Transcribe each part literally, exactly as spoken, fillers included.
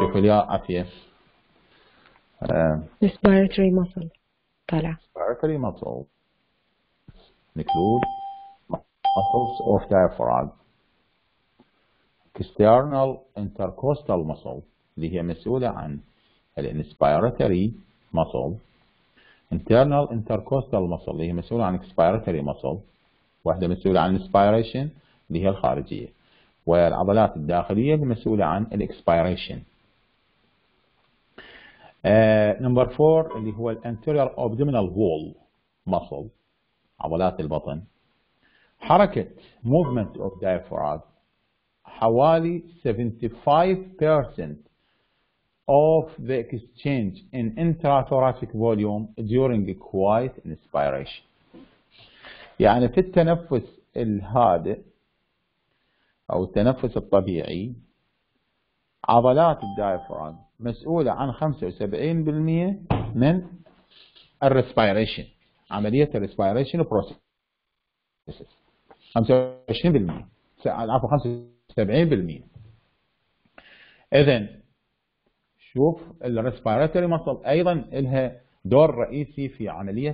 شوف الياء عافية. respiratory muscle طلع. respiratory muscle include muscles of diaphragm. external intercostal muscle اللي هي مسؤولة عن الانسبيراتوري muscle. internal intercostal muscle اللي هي مسؤولة عن expiratory muscle. واحدة مسؤولة عن الانسبيريشن اللي هي الخارجية. والعضلات الداخلية المسؤولة عن الاكسبيريشن. نمبر uh, فور اللي هو الانتيريور abdominal wall muscle عضلات البطن. حركة movement of diaphragm حوالي seventy-five percent of the exchange in intrathoracic volume during quiet inspiration. يعني في التنفس الهادئ أو التنفس الطبيعي عضلات الدايفرام مسؤولة عن خمسة وسبعين بالمئة من الريسبيريشن، عملية الريسبيريشن بروسيس خمسة وعشرين بالمئة، عفوا خمسة وسبعين بالمئة. إذن شوف الريسبيراتوري ماسل أيضا لها دور رئيسي في عملية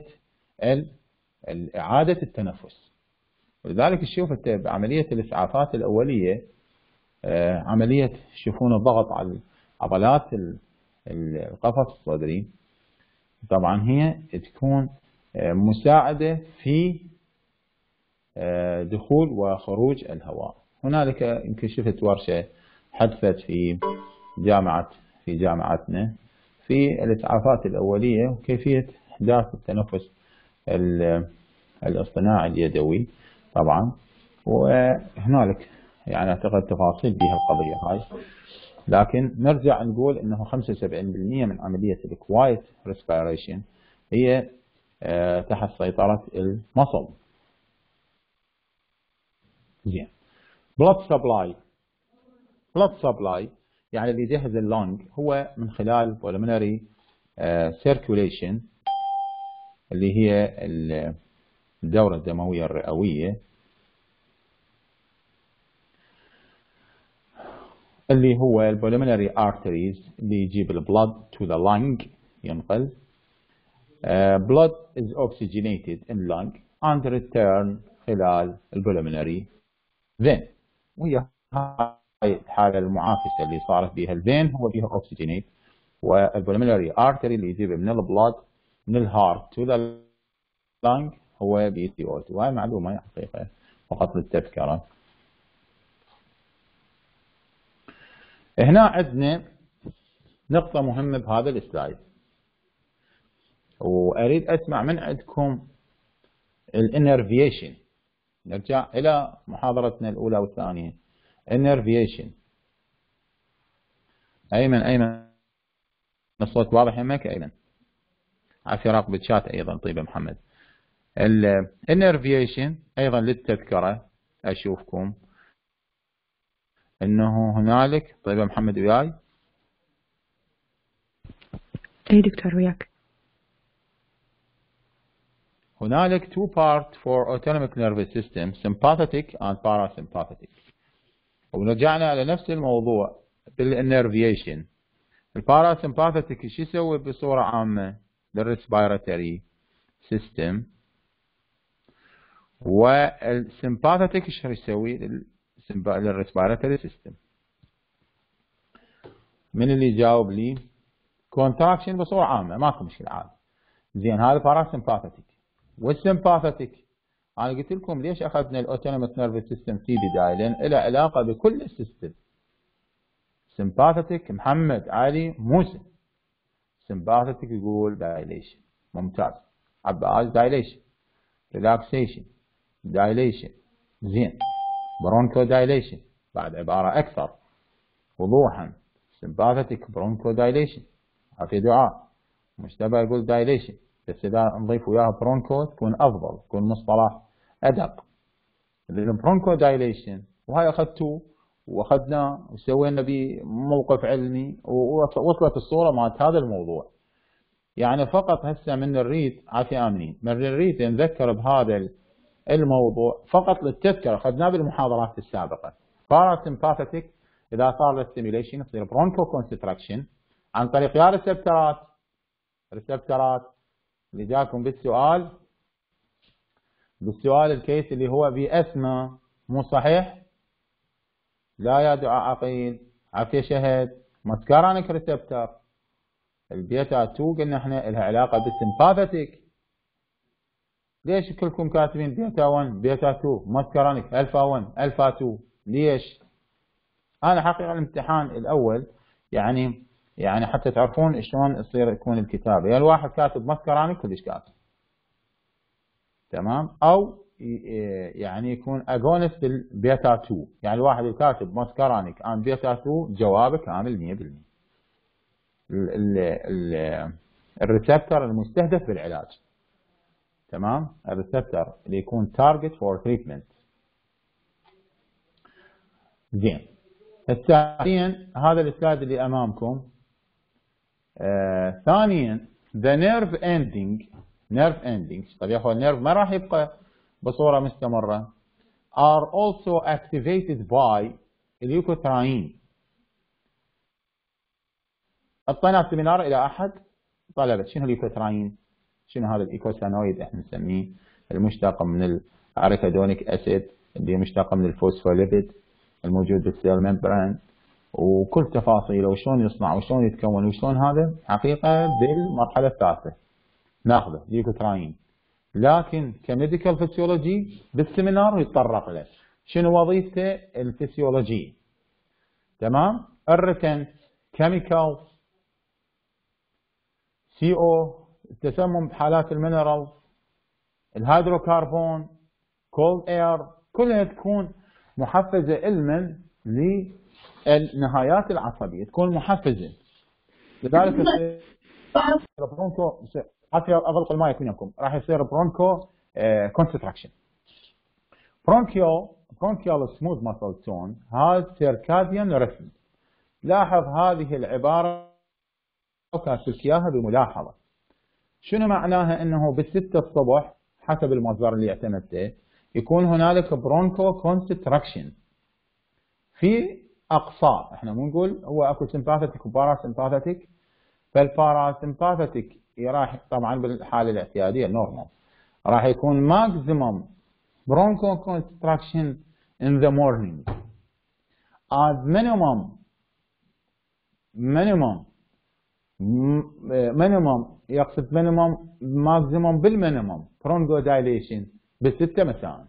إعادة التنفس. ولذلك تشوف بعملية الإسعافات الأولية عملية تشوفون الضغط على عضلات القفص الصدري، طبعا هي تكون مساعدة في دخول وخروج الهواء. هنالك يمكن شفت ورشة حدثت في جامعة في جامعتنا في الإسعافات الأولية وكيفية إحداث التنفس الاصطناعي اليدوي طبعا، وهنالك يعني اعتقد تفاصيل بها القضية هاي، لكن نرجع نقول انه خمسة وسبعين بالمئة من عملية الكوايت ريسبيريشن هي تحت سيطرة المصل. زين. بلاد سبلاي. بلاد سبلاي يعني اللي يجهز اللنج هو من خلال pulmonary circulation اللي هي الدورة الدموية الرئوية، اللي هو البوليمينري arteries اللي يجيب البلد to the lung ينقل. uh, blood is oxygenated in lung and return خلال البوليمينري vein. وهي هاي الحالة المعاكسة اللي صارت بها الفين هو بها oxygenate، والبوليمينري artery اللي يجيب من البلد من الهارت to the lung هو بي سي او تو. هاي معلومة حقيقة فقط للتذكرة. هنا عندنا نقطة مهمة بهذا السلايد، وأريد أسمع من عندكم الانرفيشن. نرجع إلى محاضرتنا الأولى والثانية. انرفيشن. أيمن أيمن الصوت واضح يمك أيمن؟ عافية راقب الشات أيضا. طيب محمد. الانرفيشن أيضا للتذكرة أشوفكم انه هنالك. طيب محمد وياي؟ اي دكتور وياك. هنالك two part for autonomic nervous system sympathetic and parasympathetic. ورجعنا على نفس الموضوع بالانرفيشن. الباراسمباثيك شو يسوي بصورة عامة للريسبيراتوري سيستم، والسمباثيك شو يسوي للريسبيراتوري سيستم؟ من اللي يجاوب لي؟ كونتراكشن بصورة عامة ماكو مشكلة عادي. زين هذا باراسمباثيك. والسمباثيك انا قلت لكم ليش اخذنا الاوتونوميك نيرفس سيستم في بداية؟ لان له علاقة بكل السيستم. سمباثيك محمد علي موسى. سمباثيك يقول دايليشن. ممتاز. عباس دايليشن، ريلاكسيشن، دايليشن. زين. برونكو دايليشن بعد عبارة أكثر وضوحا. سمباثيك برونكو دايليشن. في دعاء مجتبى يقول دايليشن، بس إذا نضيف وياها برونكو تكون أفضل، تكون مصطلح أدق. البرونكو دايليشن وهاي أخذتوه وأخذناه وسوينا به موقف علمي ووصلت الصورة مالت هذا الموضوع. يعني فقط هسه من نريد عافية آمنين من نريد نذكر بهذا الموضوع فقط للتذكرة، أخذناه بالمحاضرات السابقة. باراسمباثيك اذا صار له ستيميوليشن يصير برونكو كونستراكشن عن طريق يا ريسبترات ريسبترات اللي جاكم بالسؤال بالسؤال الكيس اللي هو بأسمى، مو صحيح؟ لا يا دعاء عقيل، عافية شهد، ماسكارانيك ريسبتر. البيتا اثنين قلنا احنا لها علاقة بالسمباثيك. ليش كلكم كاتبين بيتا واحد بيتا اثنين ماسكارانيك الفا واحد الفا اثنين؟ ليش؟ انا حقيقة الامتحان الاول يعني يعني حتى تعرفون شلون يصير يكون الكتابة، يعني الواحد كاتب ماسكارانيك كلش كاتب. تمام؟ او يعني يكون اجونست البيتا اثنين، يعني الواحد الكاتب ماسكارانيك ان بيتا اثنين جوابه كامل مية بالمية. الريسبتر المستهدف بالعلاج. تمام؟ الريسبتر اللي يكون تارجت فور تريتمنت. زين. ثانيا هذا السلايد اللي امامكم. آه ثانيا the nerve ending nerve endings. طيب يا اخوان النيرف ما راح يبقى بصوره مستمره. are also activated by الليوكوتراين. اعطينا سيمينار الى احد طلبه شنو الليوكوتراين؟ شنو هذا الايكوسانويد احنا نسميه، المشتق من الاريكادونيك اسيد اللي مشتق من الفوسفوليبيد الموجود بالسيل ممبران، وكل تفاصيله وشلون يصنع وشلون يتكون وشلون هذا حقيقه بالمرحله الثالثه ناخذه ليوكوتراين. لكن كميديكال فيسيولوجي بالسيمينار يتطرق له شنو وظيفته الفسيولوجيه. تمام؟ الريتنس كيميكال سي او التسمم بحالات المينرال الهيدروكربون كولد اير كلها تكون محفزه علما للنهايات العصبيه، تكون محفزه. لذلك يصير برونكو عافيه اغلق المايك وياكم راح يصير برونكو كونستراكشن. برونكيو برونكيال سموث ماسل تون هاز سيركاديان ريثم. لاحظ هذه العباره وكاتب لك اياها بملاحظه. شنو معناها؟ انه بالستة الصبح حسب المصدر اللي اعتمدته يكون هنالك برونكو كونستراكشن في اقصاه. احنا مو نقول هو اكو سمباثيك وبارا سمباثيك، فالبارا سمباثيك راح طبعا بالحاله الاعتياديه النورمال راح يكون ماكسيمم برونكو كونستراكشن in the morning as minimum minimum minimum يقصد minimum maximum بالمينيمم برونكو دايليشن بالستة مساء.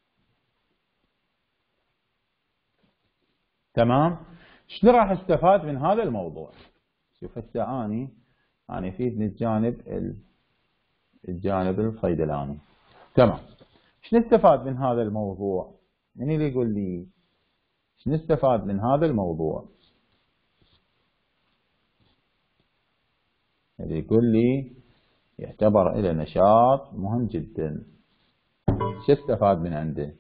تمام؟ شنو راح استفاد من هذا الموضوع؟ شوف هسه اني انا يفيدني الجانب الجانب الصيدلاني. تمام. شنو استفاد من هذا الموضوع؟ من اللي يقول لي شنو استفاد من هذا الموضوع؟ اللي يقول لي يعتبر له نشاط مهم جدا. شو استفاد من عنده؟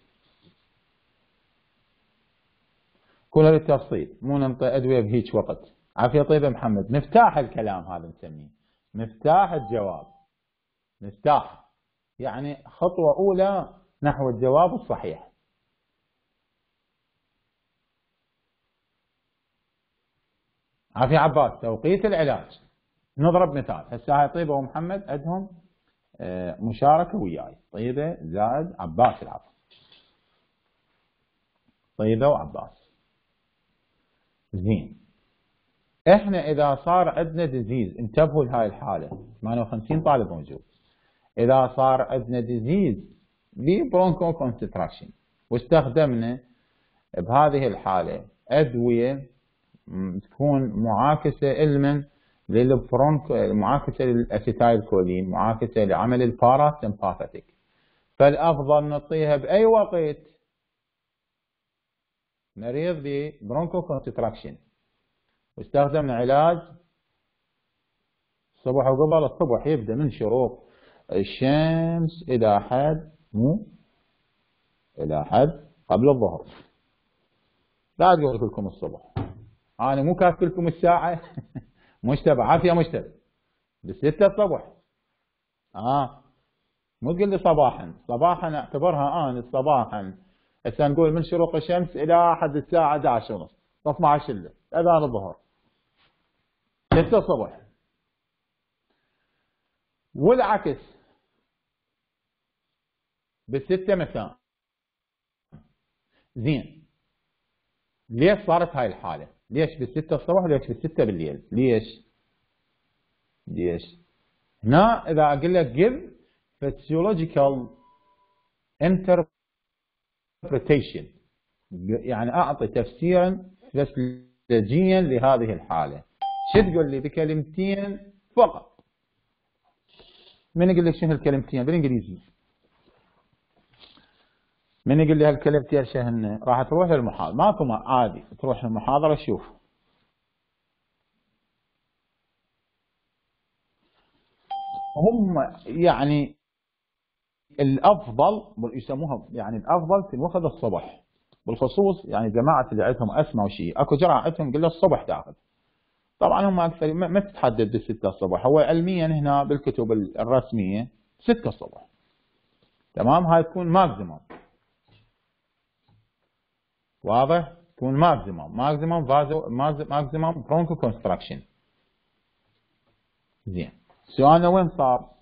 كله بالتفصيل، مو ننطي ادويه بهيج وقت. عافيه طيبه محمد. مفتاح الكلام هذا نسميه مفتاح الجواب. مفتاح يعني خطوه اولى نحو الجواب الصحيح. عافيه عباس. توقيت العلاج. نضرب مثال هسه هاي طيبه ومحمد عندهم مشاركه وياي. طيبه زائد عباس العفو. طيبه وعباس. زين. احنا اذا صار عندنا ديزيز، انتبهوا لهاي الحاله ثمانية وخمسين طالب موجود. اذا صار عندنا ديزيز ببرونكو كونستراكشن واستخدمنا بهذه الحاله ادويه تكون معاكسه علما للبرونكو، معاكسه للاسيتايل كولين، معاكسه لعمل الباراسمباثيك، فالافضل نعطيها باي وقت مريض ببرونكو كونستراكشن واستخدمنا علاج الصبح وقبل الصبح يبدا من شروق الشمس الى حد مو الى حد قبل الظهر. لا تقول لكم الصبح، انا مو كاتب لكم الساعه. مجتبى عافيه مجتبى بالستة الصبح. اه مو تقول لي صباحا، صباحا اعتبرها انا صباحا. هسه نقول من شروق الشمس الى حد الساعه احد عشر ونص، اثني عشر الليل اذان الظهر ستة الصبح. والعكس بالستة مساء. زين ليش صارت هاي الحالة؟ ليش بالستة الصبح وليش بالستة بالليل؟ ليش؟ ليش؟ هنا إذا أقول لك give physiological interpretation، يعني أعطي تفسيرا فسيولوجيا لهذه الحالة، شو تقول لي بكلمتين فقط؟ من يقول لك شنو الكلمتين بالإنجليزي؟ من يقول لي هالكلمتين شهن؟ راح تروح للمحاضرة، ماكو عادي تروح للمحاضرة شوف. هم يعني الافضل يسموها، يعني الافضل تنوخذ الصبح بالخصوص، يعني جماعه اللي عندهم اسمى وشيء اكو جرعه عندهم قل الصبح تاخذ. طبعا هم اكثر ما تتحدد بالستة الصبح، هو علميا هنا بالكتب الرسميه ستة الصبح. تمام، هاي تكون ماكسيموم. واضح؟ تكون ماكسيموم ماكسيموم فازو ماكسيموم برونكو كونستراكشن. زين، سؤالنا وين صار؟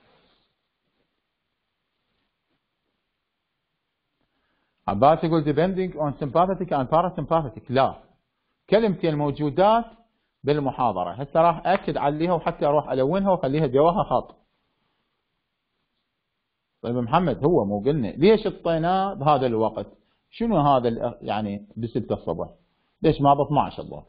عباس يقول depending on sympathetic and parasympathetic. لا، كلمتين موجودات بالمحاضرة، هسه راح أكد عليها وحتى أروح ألونها وأخليها جواها خط. طيب محمد، هو مو قلنا ليش اعطيناه بهذا الوقت؟ شنو هذا يعني بستة الصبح؟ ليش ما ب اثني عشر الظهر؟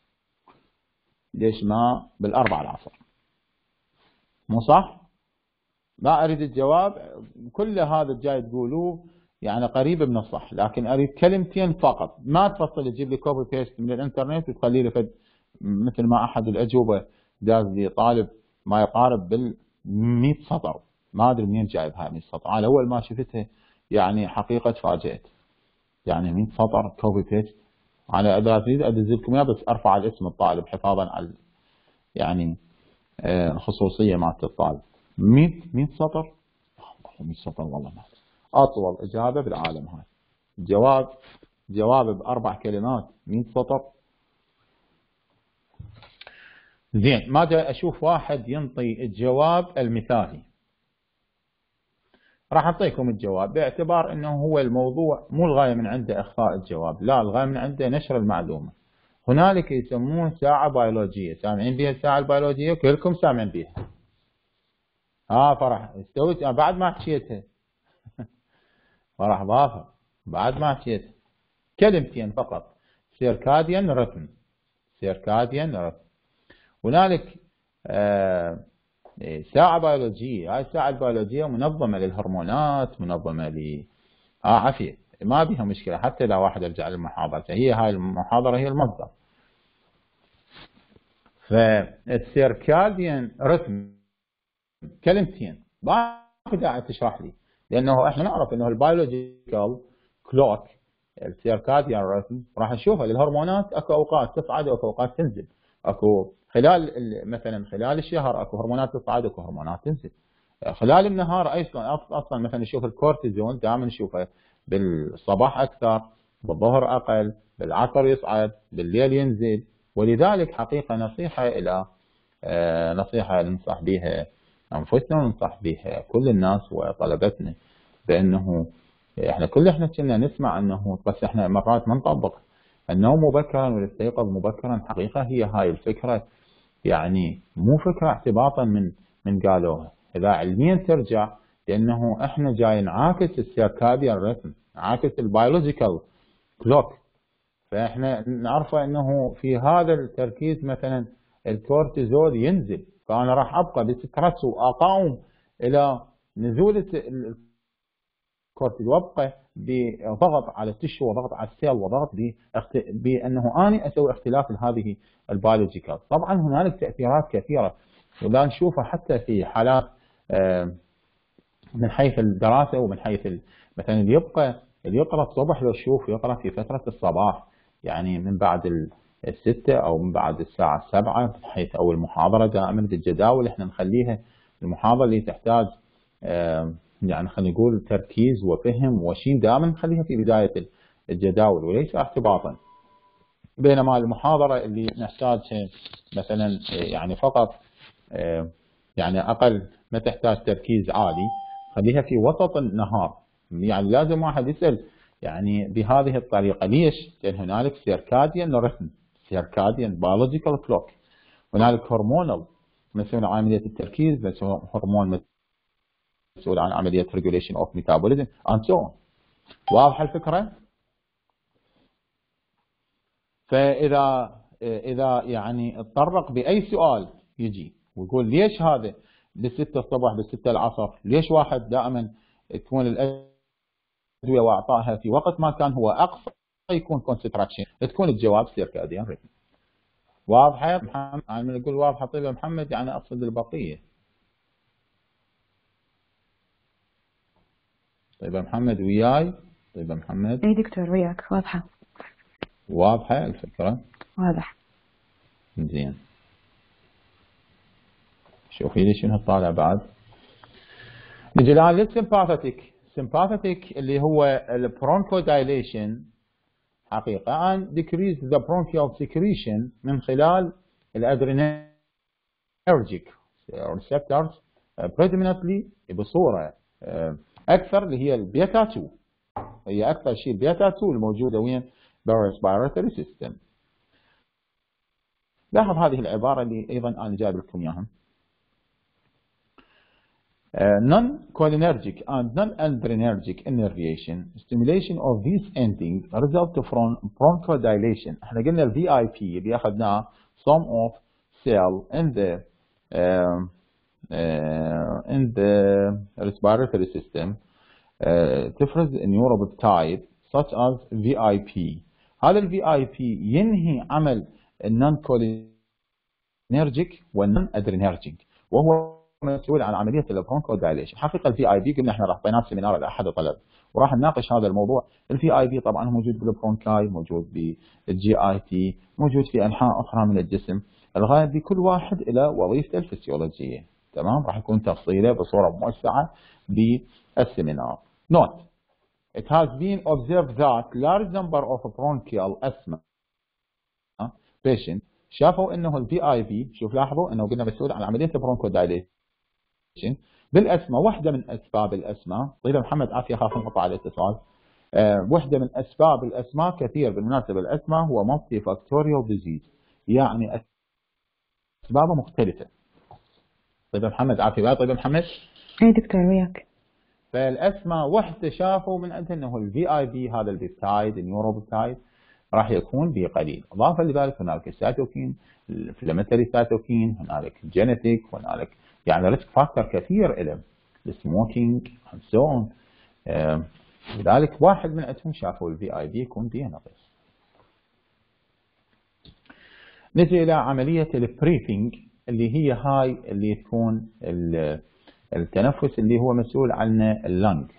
ليش ما بالأربعة العصر؟ مو صح؟ ما أريد الجواب، كل هذا الجاي تقولوه يعني قريب من الصح، لكن اريد كلمتين فقط، ما تفصل تجيب لي كوبي بيست من الانترنت وتخلي لي فد مثل ما احد الاجوبه داز لي طالب ما يقارب بال مئة سطر، ما ادري منين جايب هاي مئة سطر، على اول ما شفتها يعني حقيقه تفاجات، يعني مئة سطر كوبي بيست. على اذا اريد ادز لكم اياه بس ارفع الاسم الطالب حفاظا على يعني الخصوصيه مالت الطالب. مئة مئة سطر، مئة سطر والله ما أطول إجابة بالعالم هاي. جواب جواب بأربع كلمات مئة سطر. زين، ما جاي أشوف واحد ينطي الجواب المثالي. راح أعطيكم الجواب باعتبار أنه هو الموضوع مو الغاية من عنده إخفاء الجواب، لا، الغاية من عنده نشر المعلومة. هنالك يسمون ساعة بيولوجية، سامعين بها الساعة البيولوجية؟ كلكم سامعين بها. ها فرح استويت بعد ما حكيتها. فرح ضافة بعد ما حكيت كلمتين فقط، سيركاديان رتم. سيركاديان رتم. هنالك آه ساعة بيولوجية، هاي الساعة البيولوجية منظمة للهرمونات، منظمة ل اه عافية، ما بيها مشكلة حتى لو واحد يرجع للمحاضرة، هي هاي المحاضرة هي المصدر. فالسيركاديان رتم كلمتين، ما في داعي تشرح لي، لانه احنا نعرف انه البيولوجيكال كلوك السيركاديان ريتم راح نشوفها للهرمونات، اكو اوقات تصعد واكو اوقات تنزل، اكو خلال مثلا خلال الشهر اكو هرمونات تصعد واكو هرمونات تنزل، خلال النهار اصلا اصلا مثلا نشوف الكورتيزون دائما نشوفه بالصباح اكثر، بالظهر اقل، بالعصر يصعد، بالليل ينزل. ولذلك حقيقه نصيحه الى آه نصيحه ننصح بها انفسنا وننصح بها كل الناس وطلبتنا، بانه احنا كل احنا كنا نسمع انه بس احنا مرات ما نطبق. النوم مبكرا والاستيقاظ مبكرا، حقيقه هي هاي الفكره يعني مو فكره اعتباطا من من قالوها، اذا علميا ترجع، لانه احنا جاي نعاكس السيركاديان ريتم، نعاكس البيولوجيكال كلوك. فاحنا نعرفه انه في هذا التركيز مثلا الكورتيزول ينزل، فانا راح ابقى بسترس واقاوم الى نزول الكورتيزول، وابقى بضغط على التشو وضغط على السيل وضغط بانه اني اسوي اختلاف لهذه البيولوجيكال. طبعا هنالك تاثيرات كثيره، ولا نشوفها حتى في حالات من حيث الدراسه ومن حيث مثلا اللي يبقى اللي يقرا الصبح لو شوف يقرا في فتره الصباح، يعني من بعد الستة او من بعد الساعه السابعة، بحيث او المحاضره دائما بالجداول احنا نخليها المحاضره اللي تحتاج يعني خلينا نقول تركيز وفهم وشيء، دائما نخليها في بدايه الجداول وليس احتباطا. بينما المحاضرة اللي نحتاجها مثلا يعني فقط يعني أقل ما تحتاج تركيز عالي، خليها في وسط النهار. يعني لازم واحد يسأل يعني بهذه الطريقة ليش؟ لأن هنالك سيركاديان ريثم، سيركاديان بيولوجيكال كلوك، هنالك هرمونال مسؤول عن عملية التركيز، هرمون مسؤول عن عملية regulation of metabolism and so on. واضحة الفكرة؟ فإذا إذا يعني اتطرق بأي سؤال يجي ويقول ليش هذا بالستة الصبح بالستة العصر، ليش واحد دائما تكون الأدوية وأعطائها في وقت ما كان هو أقصى يكون كونسنتريشن، تكون الجواب سيركاديان ريتم. واضحة يا محمد؟ أنا أقول واضحة طيب يا محمد يعني أقصد البقية. طيب يا محمد وياي؟ طيب يا محمد؟ اي دكتور وياك. واضحة واضحة الفكرة؟ واضح. زين، شوفي لي شنو طالع بعد. نجي الآن للسمباثيك. سمباثيك اللي هو البرونكو دايليشن حقيقة and decrease the bronchial secretion من خلال الادرينرجيك receptors predominantly بصورة أكثر اللي هي البيتا اثنين، هي أكثر شيء البيتا اثنين الموجودة وين؟ بالريسبيراتوري سيستم. لاحظ هذه العبارة اللي أيضا أنا جايب لكم إياها. Non-cholinergic and non-adrenergic innervation stimulation of these endings result from bronchodilation. احنا قلنا ال في آي بي اللي أخذناه sum of cell in the uh, uh, in the respiratory system uh, تفرز neuropeptide such as في آي بي. هذا ال في آي بي ينهي عمل النون كولينرجيك والنون ادرينرجيك، وهو مسؤول عن عمليه البرونكو دايليشن. حقيقه الفي اي بي قلنا احنا راح طيناه سيمينار الاحد طلب وراح نناقش هذا الموضوع. الفي اي بي طبعا موجود بالبرونكاي، موجود بالجي اي تي، موجود في انحاء اخرى من الجسم. الغايه بكل واحد الى وظيفته الفسيولوجيه. تمام، راح يكون تفصيله بصوره موسعه بالسيمينار. نوت It has been observed that large number of bronchial asthma patient شافوا انه البي اي بي، شوف لاحظوا انه قلنا مسؤول عن عمليه البرونكو دايليشن بالاسمى. واحده من اسباب الاسمى، طيب محمد عافيه خاف انقطع الاتصال. أه واحده من اسباب الاسمى كثير بالمناسبه، الاسمى هو مالتي فاكتوريال ديزيز، يعني اسبابه مختلفه. طيب محمد عافيه. طيب محمد. اي دكتور وياك. فالاسمى وحده شافوا من عندها انه الفي اي بي هذا البيبتايد النيوروبيبتايد راح يكون بقليل. اضافه لذلك هنالك السيتوكين، الانفلاماتوري سيتوكين، هنالك جينيتيك، هنالك يعني ريسك فاكتور كثير له، السموكينج اند سو اون. لذلك واحد من عندهم شافوا الفي اي بي يكون فيه نقص. نجي الى عمليه البريفنج اللي هي هاي اللي تكون التنفس اللي هو مسؤول عنه اللنج.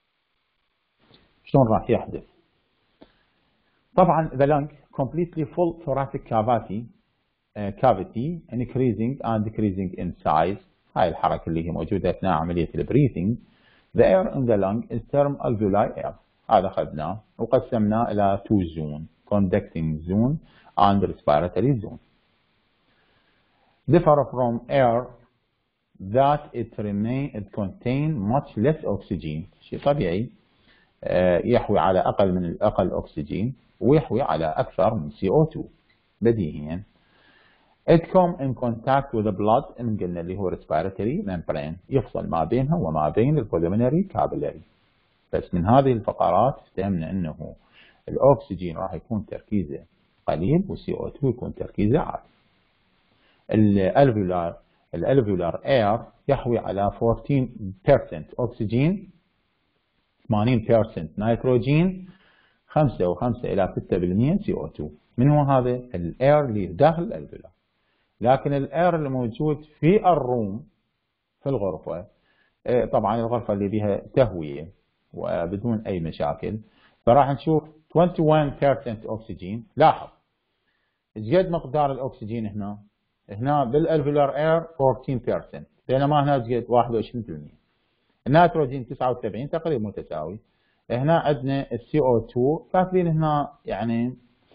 شلون راح يحدث؟ طبعا the lung completely full thoracic cavity uh, cavity increasing and decreasing in size. هاي الحركة اللي هي موجودة أثناء عملية البريثنج. The air in the lung is termed alveoli air. هذا أخذناه وقسمناه إلى two zone conducting zone and respiratory zone. Differ from air that it remain it contain much less oxygen. شيء طبيعي يحوي على أقل من الأقل أكسجين ويحوي على أكثر من سي أو اثنين بديهيا. It come in contact with the blood من قلنا اللي هو respiratory membrane، يفصل ما بينها وما بين البوليمينري كابيلاري. بس من هذه الفقرات فهمنا أنه الأكسجين راح يكون تركيزه قليل والسي أو اثنين يكون تركيزه عالي. الالفيولار الالفيولار اير يحوي على أربعة عشر بالمئة أكسجين، ثمانين بالمئة نيتروجين، خمسة وخمسة إلى ستة بالمئة سي أو اثنين. من هو هذا؟ الاير اللي داخل الالفيولار. لكن الاير اللي موجود في الروم في الغرفة، طبعا الغرفة اللي بها تهوية وبدون أي مشاكل، فراح نشوف واحد وعشرين بالمئة أكسجين. لاحظ ايش قد مقدار الأكسجين هنا؟ هنا بالالفيولار اير أربعة عشر بالمئة، بينما هنا قد واحد وعشرين بالمئة. النيتروجين تسعة وسبعين تقريبا متساوي. هنا عندنا السي او اثنين كاتبين هنا يعني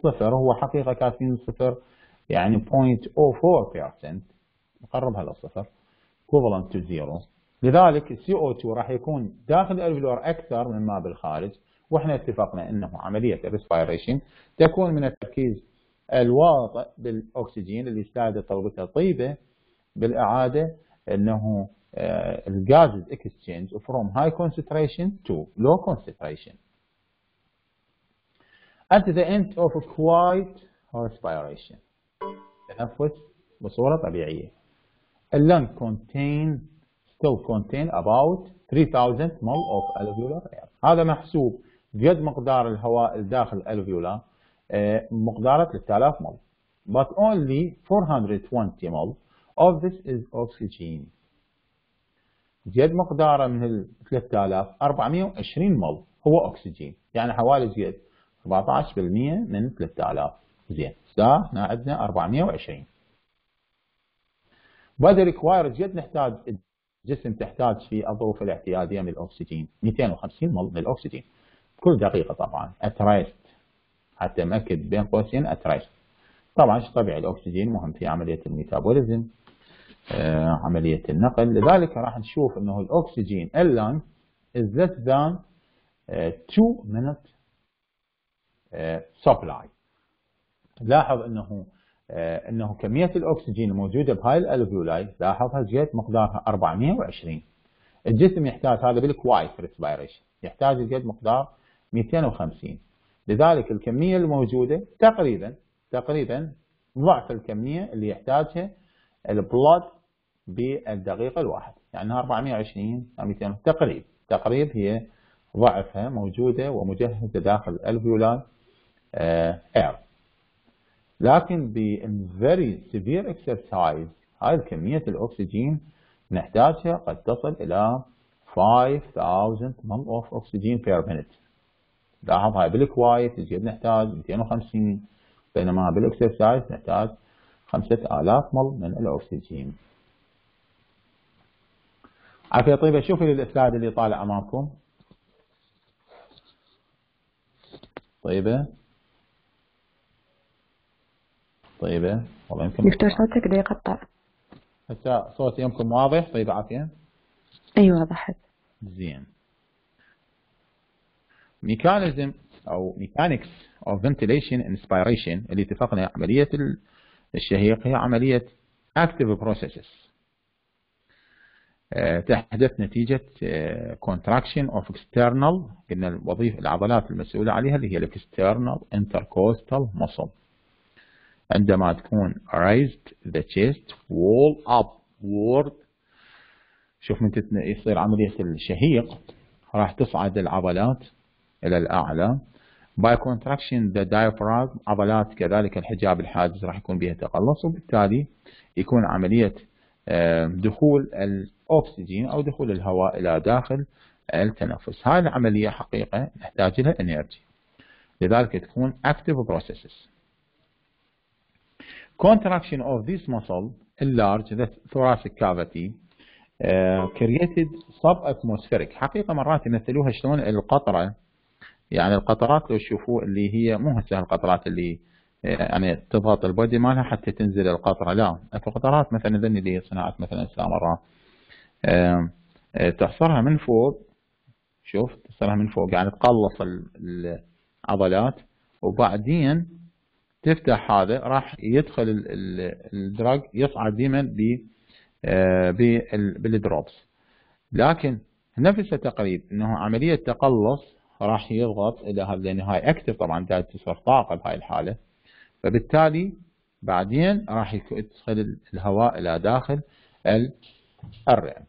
الصفر، هو حقيقة كاتبين الصفر يعني صفر فاصلة صفر أربعة بالمئة، نقربها للصفر equivalent to zero. لذلك ال سي أو اثنين راح يكون داخل الالفيولار أكثر مما بالخارج، واحنا اتفقنا انه عملية الريسبيريشن تكون من التركيز الواطئ بالاكسجين اللي يساعد تربطه طيبة بالاعادة انه الغازز exchange from high concentration to low concentration at the end of quiet respiration. تنفس بصورة طبيعية. اللنج contain still contain about three thousand mol of alveolar air. هذا محسوب قد مقدار الهواء الداخل الالفيولا مقداره ثلاثة آلاف مول. But only four hundred twenty mol of this is oxygen. قد مقداره من ال ثلاثة آلاف أربعمئة وعشرين مول هو اكسجين، يعني حوالي قد أربعة عشر بالمئة من ثلاثة آلاف. زين، هنا عندنا أربعمئة وعشرين. وهذا ريكواير قد نحتاج الجسم تحتاج في الظروف الاعتياديه من الاكسجين مئتين وخمسين مول من الاكسجين كل دقيقه طبعا اتريست، حتى مأكد بين قوسين اتريست. طبعا شيء طبيعي الاكسجين مهم في عمليه الميتابوليزم، آه عمليه النقل، لذلك راح نشوف انه الاكسجين اللنج is less than uh, two minute uh, supply. لاحظ انه آه انه كميه الاكسجين الموجوده بهاي الالفيولاي لاحظها قد مقدارها أربعمئة وعشرين. الجسم يحتاج هذا بالكوايت ريسبيريشن يحتاج قد مقدار مئتين وخمسين، لذلك الكميه الموجوده تقريبا تقريبا ضعف الكميه اللي يحتاجها البلد بالدقيقه الواحده، يعني أربعمئة وعشرين مئتين تقريب تقريب هي ضعفها موجوده ومجهزه داخل الالفيولاي آه اير. لكن ب very severe exercise هاي كمية الأكسجين نحتاجها قد تصل إلى five thousand mol of oxygen per minute. لاحظ هاي بالكوايت قد نحتاج مئتين وخمسين، بينما بالاكسرسايز نحتاج خمسة آلاف مول من الأكسجين. عافية طيبة. شوفوا السلايد اللي طالع أمامكم. طيبة طيبة والله يمكن دكتور صوتك بده يقطع. هسه صوتي يمكن واضح؟ طيبة عافية؟ ايوه وضحت. زين. ميكانيزم او ميكانكس of ventilation inspiration اللي اتفقنا عملية الشهيق هي عملية active processes تحدث نتيجة contraction of external، قلنا الوظيفة العضلات المسؤولة عليها اللي هي ال external intercostal muscle. عندما تكون raised the chest wall upward، شوف من يصير عملية الشهيق راح تصعد العضلات إلى الأعلى. by contraction the diaphragm، عضلات كذلك الحجاب الحاجز راح يكون بها تقلص، وبالتالي يكون عملية دخول الأكسجين أو دخول الهواء إلى داخل التنفس. هذه العملية حقيقة نحتاج لها energy، لذلك تكون active processes. contraction of this muscle enlarge the thoracic cavity uh, created subatmospheric. حقيقة مرات يمثلوها شلون القطرة، يعني القطرات لو تشوفوا اللي هي مو هسه القطرات اللي يعني تضغط البودي مالها حتى تنزل القطرة، لا اكو قطرات مثلا ذني اللي صناعة مثلا سامرة تحصرها من فوق، شوف تحصرها من فوق يعني تقلص العضلات، وبعدين تفتح هذا راح يدخل الدراج يصعد ديما بالدروبس. لكن نفس التقريب انه عملية تقلص راح يضغط الى هذا، لان هاي اكتف طبعا دا تصير طاقة بهاي الحالة، فبالتالي بعدين راح يدخل الهواء الى داخل الرئة.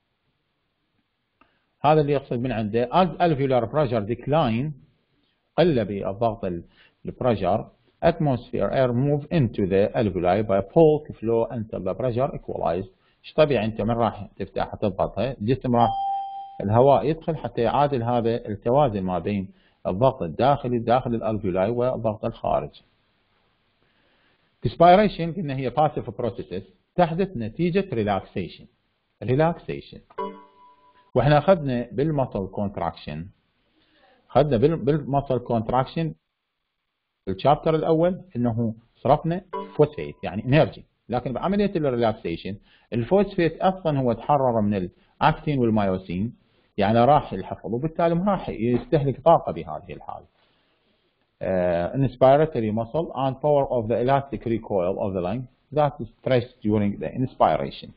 هذا اللي يقصد من عنده as alveolar pressure decline، قل بالضغط البريشر atmosphere air move into the alveoli by bulk flow until the pressure equalized. ايش طبيعي انت من راح تفتح تضغطها الجسم راح الهواء يدخل حتى يعادل هذا التوازن ما بين الضغط الداخلي داخل الالفيولاي والضغط الخارجي. Respiration قلنا هي passive processes تحدث نتيجة relaxation. relaxation واحنا اخذنا بالمسل contraction، اخذنا بالمسل contraction الشابتر الاول انه صرفنا فوسفيت يعني انرجي، لكن بعمليه الريلاكسيشن الفوسفيت اصلا هو تحرر من الاكتين والمايوسين، يعني راح الحفظ وبالتالي ما راح يستهلك طاقه بهذه الحاله. uh, inspiratory muscle and power of the elastic recoil of the lung that is stressed during the inspiration.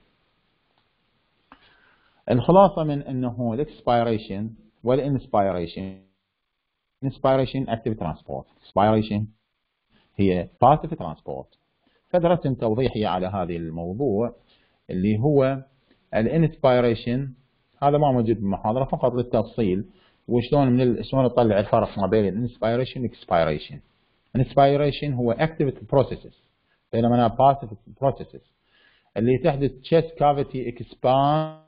الخلاصة من أنه الإكسبيريشن والإنسبيريشن، inspiration active transport، expiration هي passive transport. فدرسنا توضيحي على هذا الموضوع اللي هو الانسبيريشن، هذا ما موجود بالمحاضرة فقط للتفصيل وشلون من شلون نطلع الفرق ما بين الانسبيريشن والاكسبيريشن. الانسبيريشن هو active processes بينما passive processes اللي تحدث chest cavity expand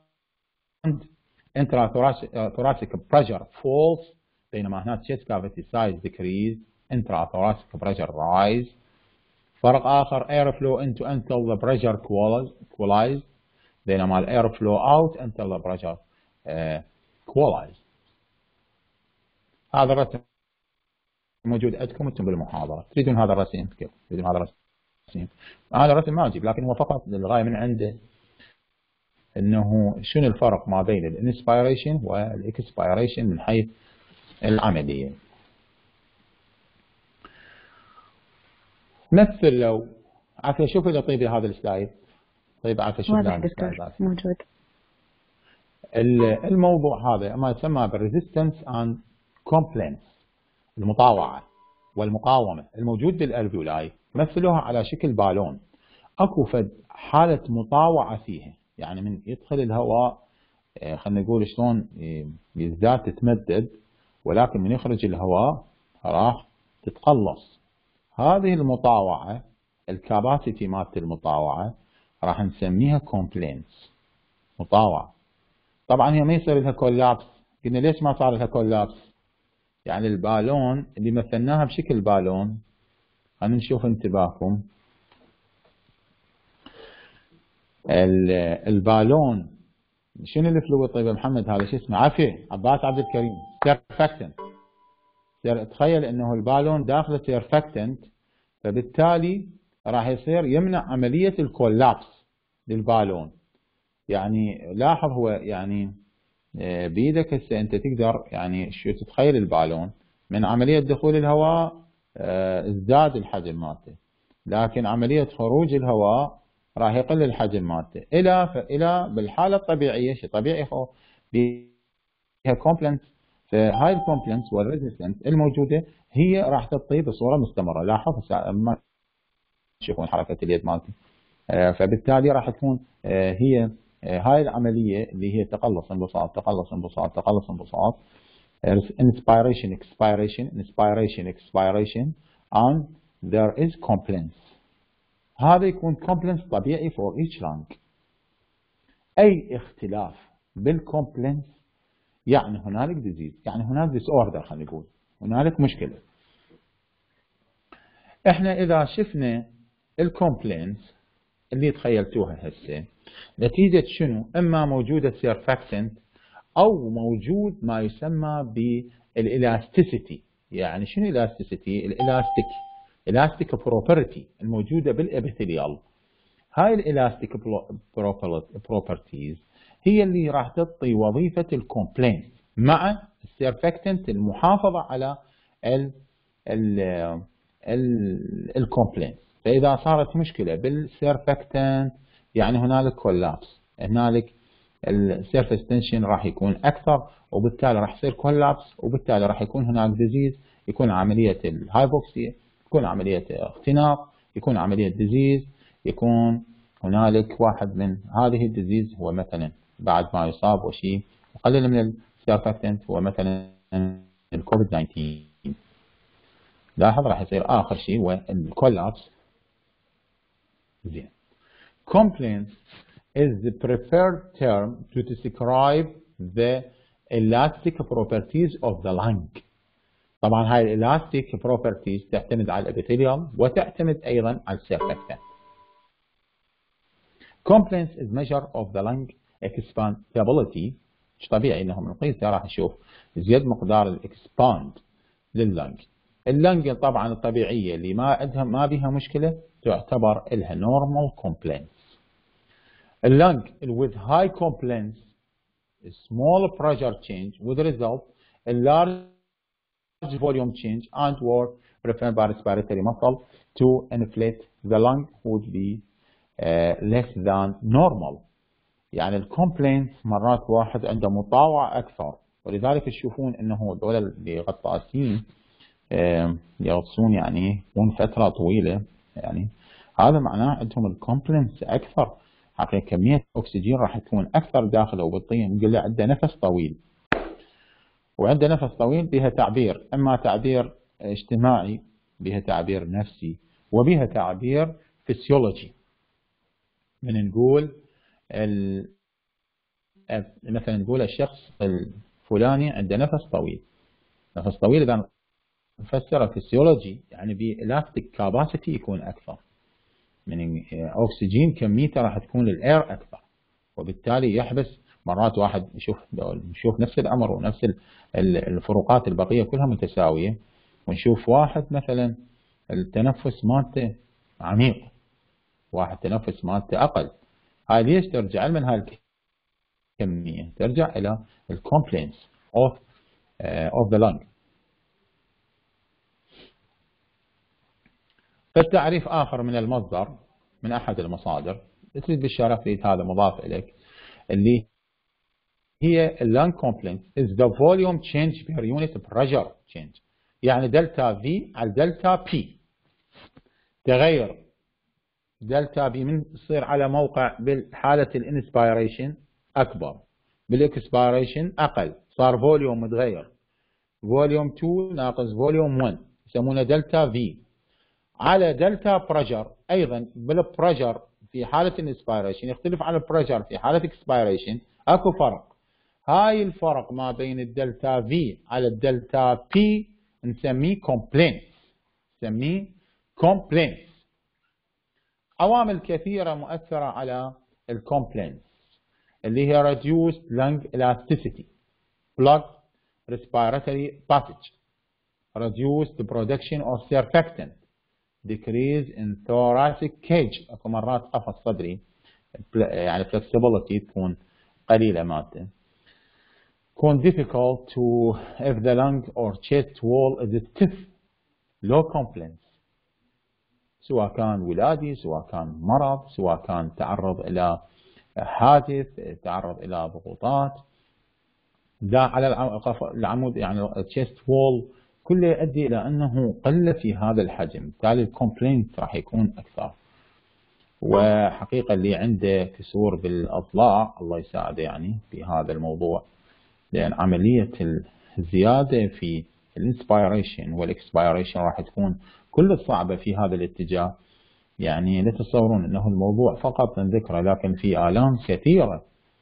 intrathoracic pressure falls، بينما هناك chest cavity size decrease intrathoracic pressure rise. فرق آخر air flow into until the pressure equalized، بينما ال air flow out until the pressure uh, equalized. هذا الرسم موجود عندكم انتم بالمحاضرة. تريدون هذا الرسم كيف؟ تريدون هذا الرسم؟ هذا الرسم ما اجيب، لكن هو فقط للغاية من عنده انه شنو الفرق ما بين الانسبيريشن والاكسبيريشن من حيث العملية. مثل لو عافية شوف اذا طيب هذا السلايد. طيب عافية شوف هذا السلايد موجود. الموضوع هذا ما يسمى بالريزيستنس اند كومبلينس، المطاوعة والمقاومة الموجود بالالفيولاي، مثلوها على شكل بالون. اكو فد حالة مطاوعة فيها، يعني من يدخل الهواء خلينا نقول شلون يزداد تتمدد، ولكن من يخرج الهواء راح تتقلص. هذه المطاوعة الكاباسيتي مالت المطاوعة راح نسميها كومبلينس، مطاوعة. طبعا هي ما يصير لها كولابس. قلنا ليش ما صار لها كولابس؟ يعني البالون اللي مثلناها بشكل بالون، خلينا نشوف انتباهكم. البالون شنو الفلويد؟ طيب محمد هذا شو اسمه؟ عافية عباس عبد الكريم، سيرفكتنت. تخيل انه البالون داخله سيرفكتنت، فبالتالي راح يصير يمنع عملية الكولابس للبالون. يعني لاحظ هو يعني بيدك هسه انت تقدر يعني شو تتخيل البالون من عملية دخول الهواء ازداد الحجم مالته، لكن عملية خروج الهواء راح يقل الحجم مالته الى الى بالحالة الطبيعية. شيء طبيعي هو بيها كومبلنس، فهاي الكومبلنس والريزيستنس الموجودة هي راح تطي بصورة مستمرة. لاحظ ما تشوفون حركة اليد مالتي، فبالتالي راح تكون هي هاي العملية اللي هي تقلص انبساط تقلص انبساط تقلص انبساط، inspiration expiration inspiration expiration and there is compliance. هذا يكون compliance طبيعي for each lung. أي اختلاف بالcompliance يعني هنالك disease، يعني هنالك disorder، خلينا نقول هنالك مشكلة. احنا إذا شفنا الcompliance اللي تخيلتوها هسه نتيجة شنو؟ إما موجودة سيرفاكتنت أو موجود ما يسمى بالإلاستيسيتي. يعني شنو الإلاستيسيتي؟ الإلاستيك إلاستيك بروبرتي الموجودة بالإبيثيليال. هاي الإلاستيك بروبرتيز هي اللي راح تعطي وظيفة الكومبلينس مع السيرفاكتنت المحافظة على ال ال الكومبلينس. فإذا صارت مشكلة بالسيرفاكتنت يعني هنالك كولابس، هنالك السيرفيس تنشن راح يكون أكثر، وبالتالي راح يصير كولابس، وبالتالي راح يكون هناك ديزيز، يكون عملية الهايبوكسيا، يكون عملية اختناق، يكون عملية ديزيز، يكون هنالك واحد من هذه الديزيز هو مثلا بعد ما يصاب وشيء يقلل من السيرفاكتنت هو مثلا الكوفيد تسعة عشر. لاحظ راح يصير آخر شيء هو الكولابس. زين. Compliance is the preferred term to describe the elastic properties of the lung. طبعا هاي elastic properties تعتمد على الابيثيليوم وتعتمد أيضا على السيرفكتنت. Compliance is measure of the lung expandability. مش طبيعي انه من نقيسه راح نشوف زيادة مقدار الاكسباند لللنج. اللنج طبعا الطبيعية اللي ما عندها ما بها مشكلة تعتبر لها normal complaints. اللنج with high complaints small pressure change with result a large volume change and or preferred by respiratory muscle to inflate the lung would be uh, less than normal. يعني الكومبلينس مرات واحد عنده مطاوعة أكثر، ولذلك تشوفون أنه دول اللي غطاسين يغطسون يعني يكون فترة طويلة، يعني هذا معناه عندهم الكومبلينس أكثر، حقيقة كمية أكسجين راح تكون أكثر داخله وبالطين. نقول له عنده نفس طويل، وعنده نفس طويل بها تعبير، إما تعبير اجتماعي، بها تعبير نفسي، وبها تعبير فسيولوجي. من نقول ال... مثلا نقول الشخص الفلاني عنده نفس طويل، نفس طويل إذا نفسره فسيولوجي يعني بإلاستيك كاباسيتي يكون أكثر من أكسجين، كميته راح تكون للإير أكثر، وبالتالي يحبس. مرات واحد نشوف نشوف نفس الأمر ونفس الفروقات البقية كلها متساوية، ونشوف واحد مثلا التنفس مالته عميق، واحد تنفس مالته أقل. هاي ليش ترجع من هاي الكمية؟ ترجع إلى الكومبلينس of uh, of the lung. فالتعريف آخر من المصدر من أحد المصادر تريد بالشرف لي هذا مضاف إليك، اللي هي lung complaints is the volume change per unit pressure change، يعني دلتا V على دلتا P، تغير دلتا B من يصير على موقع بالحالة الانسبيريشن أكبر، بالاكسبيريشن أقل، صار فوليوم متغير، فوليوم اثنين ناقص فوليوم واحد يسمونه دلتا V على دلتا بريشر. أيضا بالبريشر في حالة الانسبيريشن يختلف عن البريشر في حالة اكسبيريشن، أكو فرق. هاي الفرق ما بين الدلتا V على الدلتا P نسميه complaints، نسميه complaints. عوامل كثيرة مؤثرة على الكومبلينس اللي هي reduced lung elasticity، blocked respiratory passage، reduced production of surfactant، decrease in thoracic cage، اكو مرات قفص صدري يعني flexibility تكون قليلة مالته، تكون difficult to if the lung or chest wall is stiff، low complaints، سواء كان ولادي، سواء كان مرض، سواء كان تعرض إلى حادث، تعرض إلى ضغوطات، دا على العمود يعني chest wall، كله يؤدي إلى أنه قل في هذا الحجم، بالتالي الكومبلينت راح يكون أكثر. وحقيقة اللي عنده كسور بالأضلاع الله يساعده يعني في هذا الموضوع، لأن عملية الزيادة في الانسبيريشن والاكسبيريشن راح تكون كل صعبة في هذا الاتجاه. يعني لا تتصورون أنه الموضوع فقط من ذكره، لكن في آلام كثيرة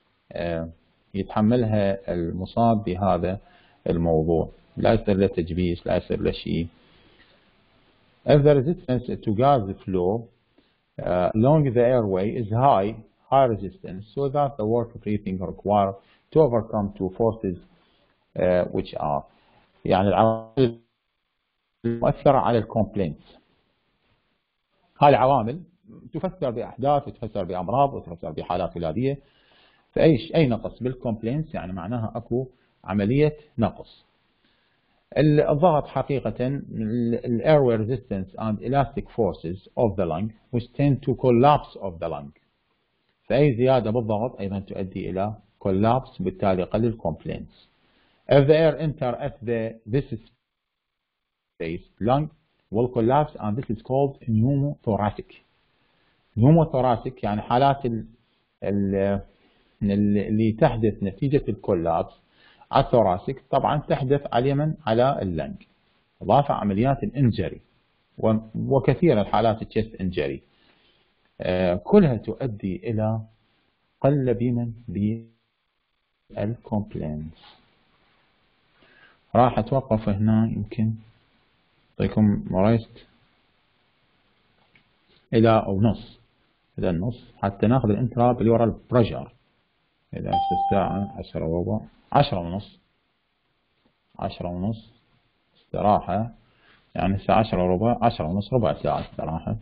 يتحملها المصاب بهذا الموضوع، لا يصير له تجبيس، لا يصير له شيء. If the resistance to gas flow uh, along the airway is high, high resistance, so that the water breathing require to overcome two forces uh, which are يعني العوامل المؤثرة على الكومبلينس. هاي العوامل تفسر بأحداث وتفسر بأمراض وتفسر بحالات ولادية، فأي أي نقص بالكومبلينس يعني معناها أكو عملية نقص. الضغط حقيقة ال airway resistance and elastic forces of the lung which tend to collapse of the lung، فأي زيادة بالضغط أيضا تؤدي إلى collapse، بالتالي يقلل complaints. If the air enter at the this space, lung will collapse and this is called pneumothoracic. pneumothoracic يعني حالات ال ال اللي تحدث نتيجة الكولابس على الثوراسيك، طبعا تحدث على اليمن على اللنج، إضافة عمليات الانجري وكثير الحالات التشست انجري، آه كلها تؤدي إلى قل بمن بالكومبلينس. راح أتوقف هنا، يمكن أعطيكم ريست إلى أو نص، إلى النص حتى ناخذ الانتراب اللي ورا البريشر. إذا الساعة عشرة وربع، عشرة ونص، عشرة ونص استراحة، يعني الساعة عشرة وربع، عشرة ونص، ربع ساعة استراحة.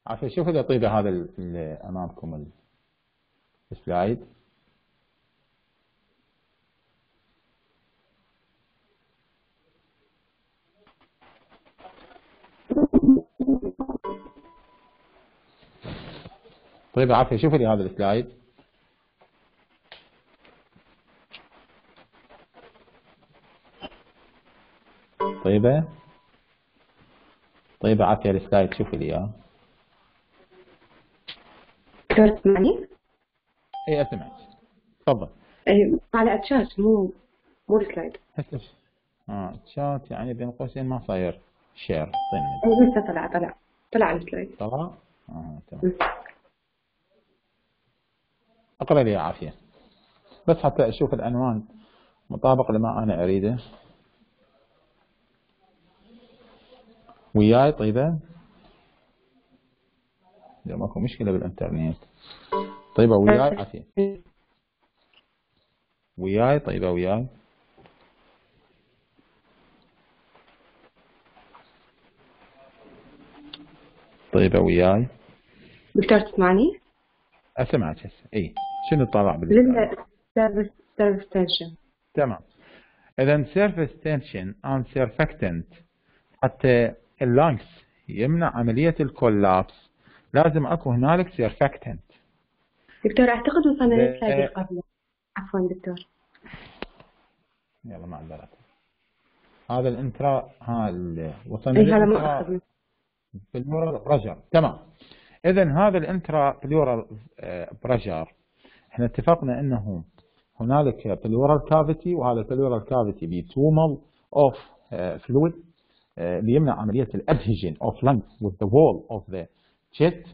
عافية. شوفوا إذا طيبة هذا اللي أمامكم السلايد. طيب عافية، شوفوا لي هذا السلايد. طيبة طيبة عافية السلايد، شوفوا لي اياه. تقدر تسمعني؟ اي اسمعك، تفضل. اي على اتشات، مو مو السلايد. هسه اه تشات يعني بين قوسين ما صاير شير. اي لسه طلع طلع طلع السلايد. طلع؟ اه تمام. اقرا لي يا عافية بس حتى اشوف العنوان مطابق لما انا اريده. وياي طيبة؟ لا ماكو مشكلة بالانترنت. طيبة وياي عافية؟ وياي طيبة وياي؟ طيبة وياي؟ دكتور تسمعني؟ اسمعك هسه. اي شنو طالع بالسلايد؟ سيرفيس سيرفيس تنشن. تمام. اذا سيرفيس تنشن ان سيرفكتنت حتى اللانكس يمنع عملية الكولابس لازم اكو هنالك سيرفكتنت. دكتور اعتقد وصلنا للسلايد اللي قبله. عفوا دكتور. يلا معذرة. هذا الانترا ها وصلنا اي هذا للانترا مو بلورال بريشر. تمام. اذا هذا الانترا بلورال بريشر احنا اتفقنا انه هنالك بلورال كافيتي، وهذا البلورال كافيتي بتومل اوف فلويد ليمنع عملية الادهيجن اوف لانج with the wall of the chest.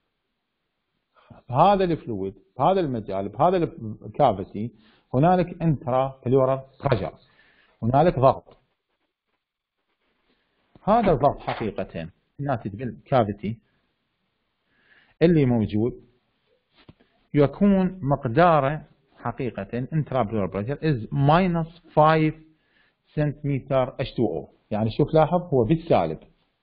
بهذا الفلويد، بهذا المجال، بهذا الكافيتي هنالك انترا بلورال بريشر، هنالك ضغط. هذا الضغط حقيقة الناتج بالكافيتي اللي موجود يكون مقداره حقيقة انترا بلورال بريشر is minus five سنتيمتر إتش تو أو. يعني شوف لاحظ هو بالسالب.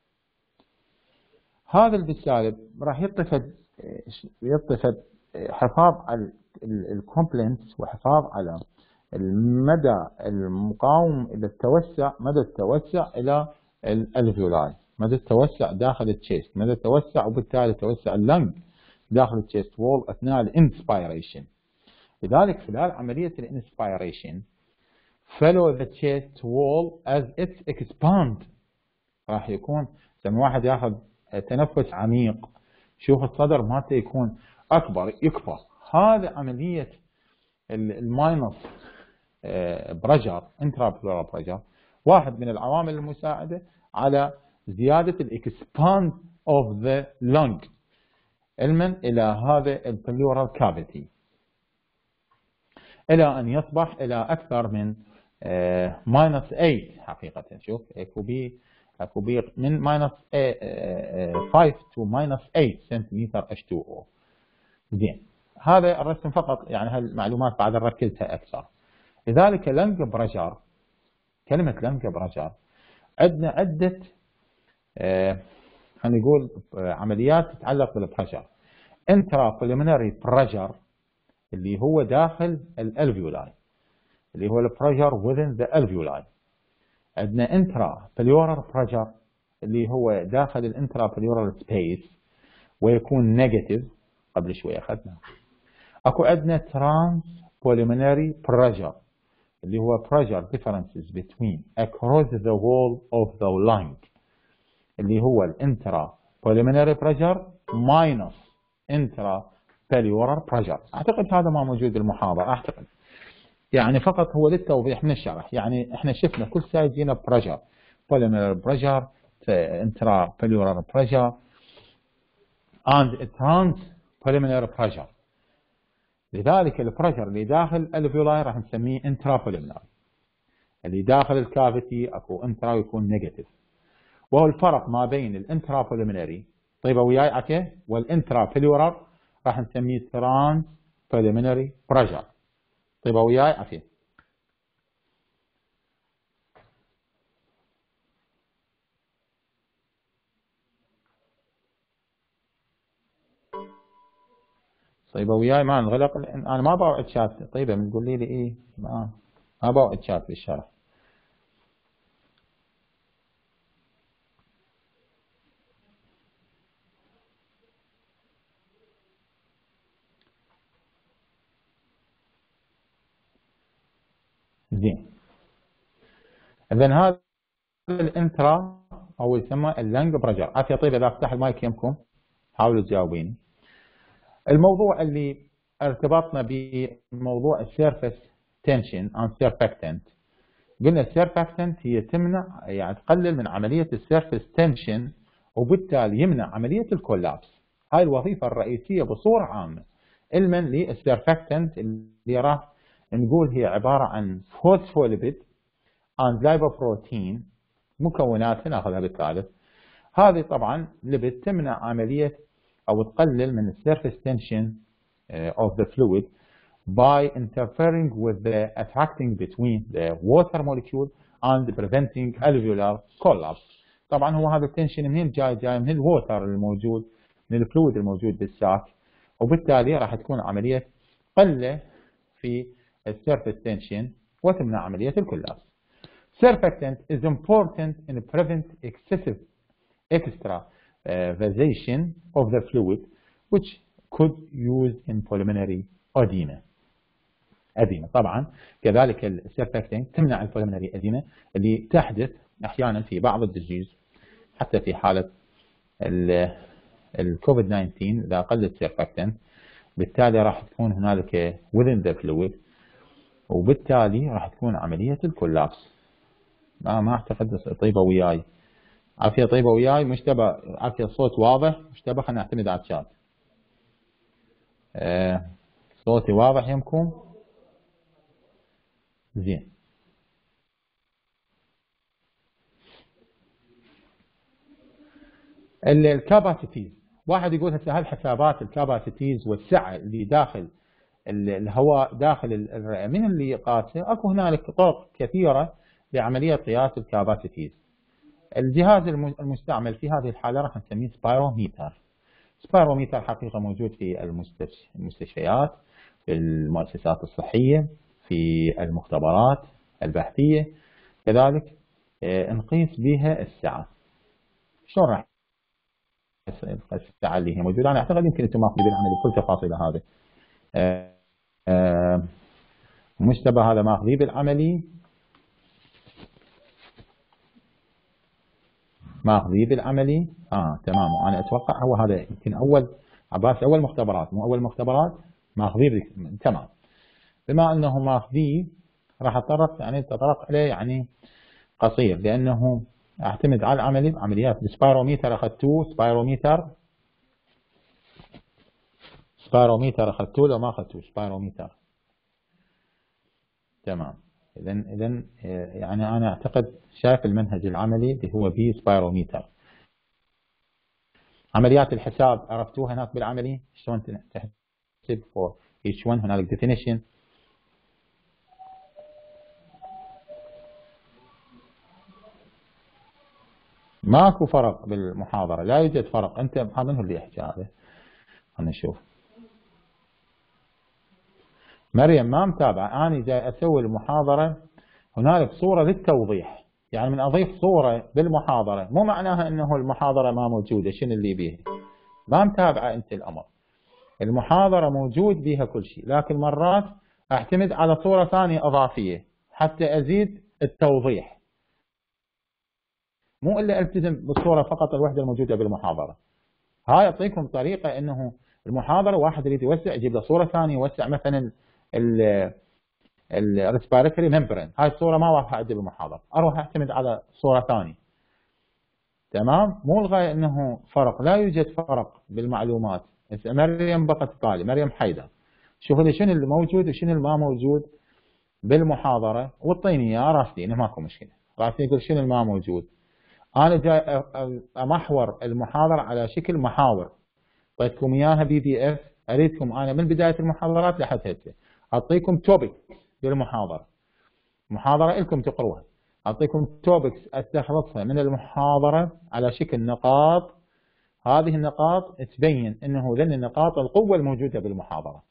هذا بالسالب راح يطفد يطفد حفاظ على الكومبلنس وحفاظ على المدى المقاوم الى التوسع، مدى التوسع الى الالفيولاي، مدى التوسع داخل التشيست، مدى التوسع وبالتالي توسع اللنج داخل التشيست وول اثناء الانسبيريشن. لذلك خلال عملية الانسبيريشن follow the chest wall as it expand. راح يكون لما واحد ياخذ تنفس عميق شوف الصدر مالته يكون اكبر يكبر. هذا عمليه الماينس بريشر انترا بلورال بريشر واحد من العوامل المساعده على زياده الاكسباند اوف ذا لنج علما الى هذا البلورال كافيتي الى ان يصبح الى اكثر من ماينس ثمانية حقيقه. شوف اكو بي اكو بي من ماينس خمسة تو ماينس ثمانية سنتيمتر إتش تو أو. زين هذا الرسم فقط يعني هالمعلومات بعد نركزها اكثر. لذلك لنج بريشر، كلمه لنج بريشر عندنا عده آه خلينا نقول عمليات تتعلق بالبريشر. انترا بوليمينري بريشر اللي هو داخل الالفيولاي اللي هو البريشر within the alveoli. عندنا انترا بليورال بريشر اللي هو داخل الانترا بليورال سبيس ويكون نيجاتيف قبل شوي اخذنا. اكو عندنا ترانس بوليمينري بريشر اللي هو pressure differences between across the wall of the lung اللي هو الانترا بوليمينري بريشر ماينس انترا بليورال بريشر. اعتقد هذا ما موجود بالمحاضره اعتقد، يعني فقط هو للتوضيح من الشرح. يعني احنا شفنا كل سايد جينا بريشر بوليمينري بريشر انترا بليورال بريشر and ترانس بوليمينري بريشر. لذلك البريشر اللي داخل الالفيولاي راح نسميه انترا بوليمينري، اللي داخل الكافيتي اكو انترا ويكون نيجاتيف. وهو الفرق ما بين الانترا بوليمينري طيبه وياي عكي والانترا بليورال راح نسميه ترانس بوليمينري بريشر. طيبه وياي عافيه. طيبة وياي ما انغلق، انا ما بوعد شات. طيبة من تقول لي ايه، ما ما بوعد شات بالشرح. زين. اذا هذا الانترا او يسمى اللنج برجر. عافية طيبة، اذا افتح المايك يمكم حاولوا تجاوبيني. الموضوع اللي ارتبطنا بموضوع السيرفس تنشن عن سيرفكتنت، قلنا السيرفكتنت هي تمنع، يعني تقلل من عملية السيرفس تنشن وبالتالي يمنع عملية الكولابس. هاي الوظيفة الرئيسية بصورة عامة. علما للسيرفكتنت اللي راح نقول هي عبارة عن فوسفوليبيد اند لايبوبروتين، مكونات ناخذها بالثالث. هذه طبعا ليبيد تمنع عملية او تقلل من السيرفس تنشن of the fluid by interfering with the attracting between the water molecule and preventing alveolar collapse. طبعا هو هذا التنشن منين جاي؟ جاي من الووتر الموجود، من الفلويد الموجود بالساك، وبالتالي راح تكون عملية قلة في السيرفس تنشن وتمنع عملية الكولابس. Surfactant is important in prevent excessive extravasation of the fluid which could use in pulmonary edema. edema طبعا كذلك السيرفكتنت تمنع البولمنري edema اللي تحدث احيانا في بعض الديزيز، حتى في حاله الكوفيد تسعة عشر اذا قل السيرفكتنت بالتالي راح تكون هنالك within the fluid وبالتالي راح تكون عمليه الكولابس. ما ما اعتقد طيبه وياي. عافيه طيبه وياي. مشتبه عافيه الصوت واضح. مشتبه خلينا نعتمد على الشات. أه صوتي واضح يمكم؟ زين. الكاباسيتيز، واحد يقول هسه هل حسابات الكاباسيتيز والسعه اللي داخل الهواء داخل الرئه من اللي قاسه؟ اكو هنالك طرق كثيره لعمليه قياس الكاباسيتيز. الجهاز المستعمل في هذه الحاله راح نسميه سبايروميتر. سبايروميتر حقيقه موجود في المستشفيات، في المؤسسات الصحيه، في المختبرات البحثيه، كذلك نقيس بها السعه. شلون راح السعه اللي هي موجوده؟ انا اعتقد يمكن انتم ماخذين بالعمل بكل تفاصيل هذا. مشتبه هذا ماخذيه بالعملي، ماخذيه بالعملي. اه تمام. وانا اتوقع هو هذا يمكن اول عباس اول مختبرات، مو اول مختبرات ماخذيه تمام. بما انه ماخذيه راح اتطرق يعني اتطرق اليه يعني قصير، لانه اعتمد على العملي عمليات السبايروميتر. اخذتوه سبايروميتر؟ سبايروميتر اخذتوه لو ما اخذتوه سبايروميتر؟ تمام. اذا اذا يعني انا اعتقد شايف المنهج العملي اللي هو به سبايروميتر. عمليات الحساب عرفتوها هناك بالعملي شلون تحسب for each one، هنالك definition. ماكو فرق بالمحاضرة، لا يوجد فرق. انت هذا هو اللي يحكي هذا. خلينا نشوف. مريم ما متابعة. انا جاي اسوي المحاضرة هنالك صورة للتوضيح، يعني من اضيف صورة بالمحاضرة مو معناها انه المحاضرة ما موجودة. شنو اللي بيها؟ ما متابعة انت الامر. المحاضرة موجود بيها كل شيء، لكن مرات اعتمد على صورة ثانية اضافية حتى ازيد التوضيح، مو الا التزم بالصورة فقط الوحدة الموجودة بالمحاضرة. هاي اعطيكم طريقة انه المحاضرة واحد يريد يوسع يجيب له صورة ثانية، يوسع مثلا ال الريسبيراتوري ممبرين، هاي الصورة ما واضحة عندي بالمحاضرة، اروح اعتمد على صورة ثانية. تمام؟ مو الغاية انه فرق، لا يوجد فرق بالمعلومات. مريم بقت تطالع، مريم حيدر، شوفوا لي شنو اللي موجود وشنو اللي ما موجود بالمحاضرة واعطيني اياه راسلينه، ماكو مشكلة. راسلين يقول شنو اللي ما موجود. انا جاي امحور المحاضرة على شكل محاور، اعطيتكم اياها بي دي اف، اريدكم انا من بداية المحاضرات لحد هسه اعطيكم توبك بالمحاضرة، محاضرة لكم تقروها، اعطيكم توبكس استخلصها من المحاضرة على شكل نقاط هذه النقاط تبين أنه ذن النقاط القوة الموجودة بالمحاضرة.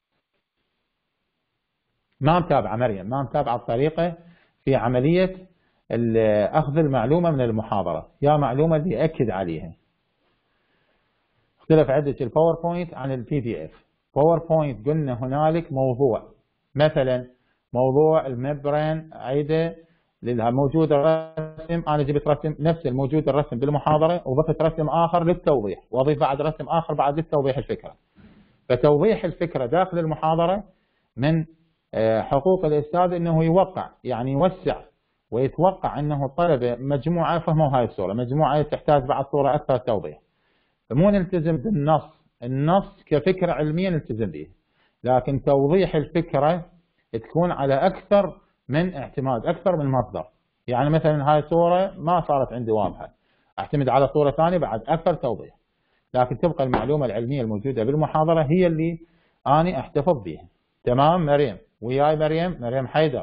ما متابعة مريم، ما متابعة الطريقة في عملية أخذ المعلومة من المحاضرة، يا معلومة اللي يأكد عليها. اختلف عندك الباوربوينت عن البي دي اف. باوربوينت قلنا هنالك موضوع، مثلا موضوع الممبرين عيده موجود الرسم، انا جبت رسم نفس الموجود الرسم بالمحاضره وضفت رسم اخر للتوضيح، واضيف بعد رسم اخر بعد للتوضيح الفكره. فتوضيح الفكره داخل المحاضره من حقوق الاستاذ انه يوقع، يعني يوسع ويتوقع انه الطلبه مجموعه فهموا هاي الصوره، مجموعه تحتاج بعد صوره اكثر توضيح. مو نلتزم بالنص، النص كفكره علميه نلتزم به، لكن توضيح الفكره تكون على اكثر من اعتماد، اكثر من مصدر. يعني مثلا هاي صوره ما صارت عندي واضحه، اعتمد على صوره ثانيه بعد اكثر توضيح، لكن تبقى المعلومه العلميه الموجوده بالمحاضره هي اللي اني احتفظ بها. تمام مريم؟ وياي مريم؟ مريم حيدر.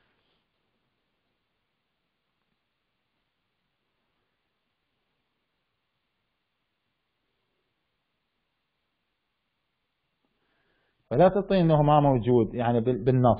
فلا تعطي انه ما موجود يعني بالنص،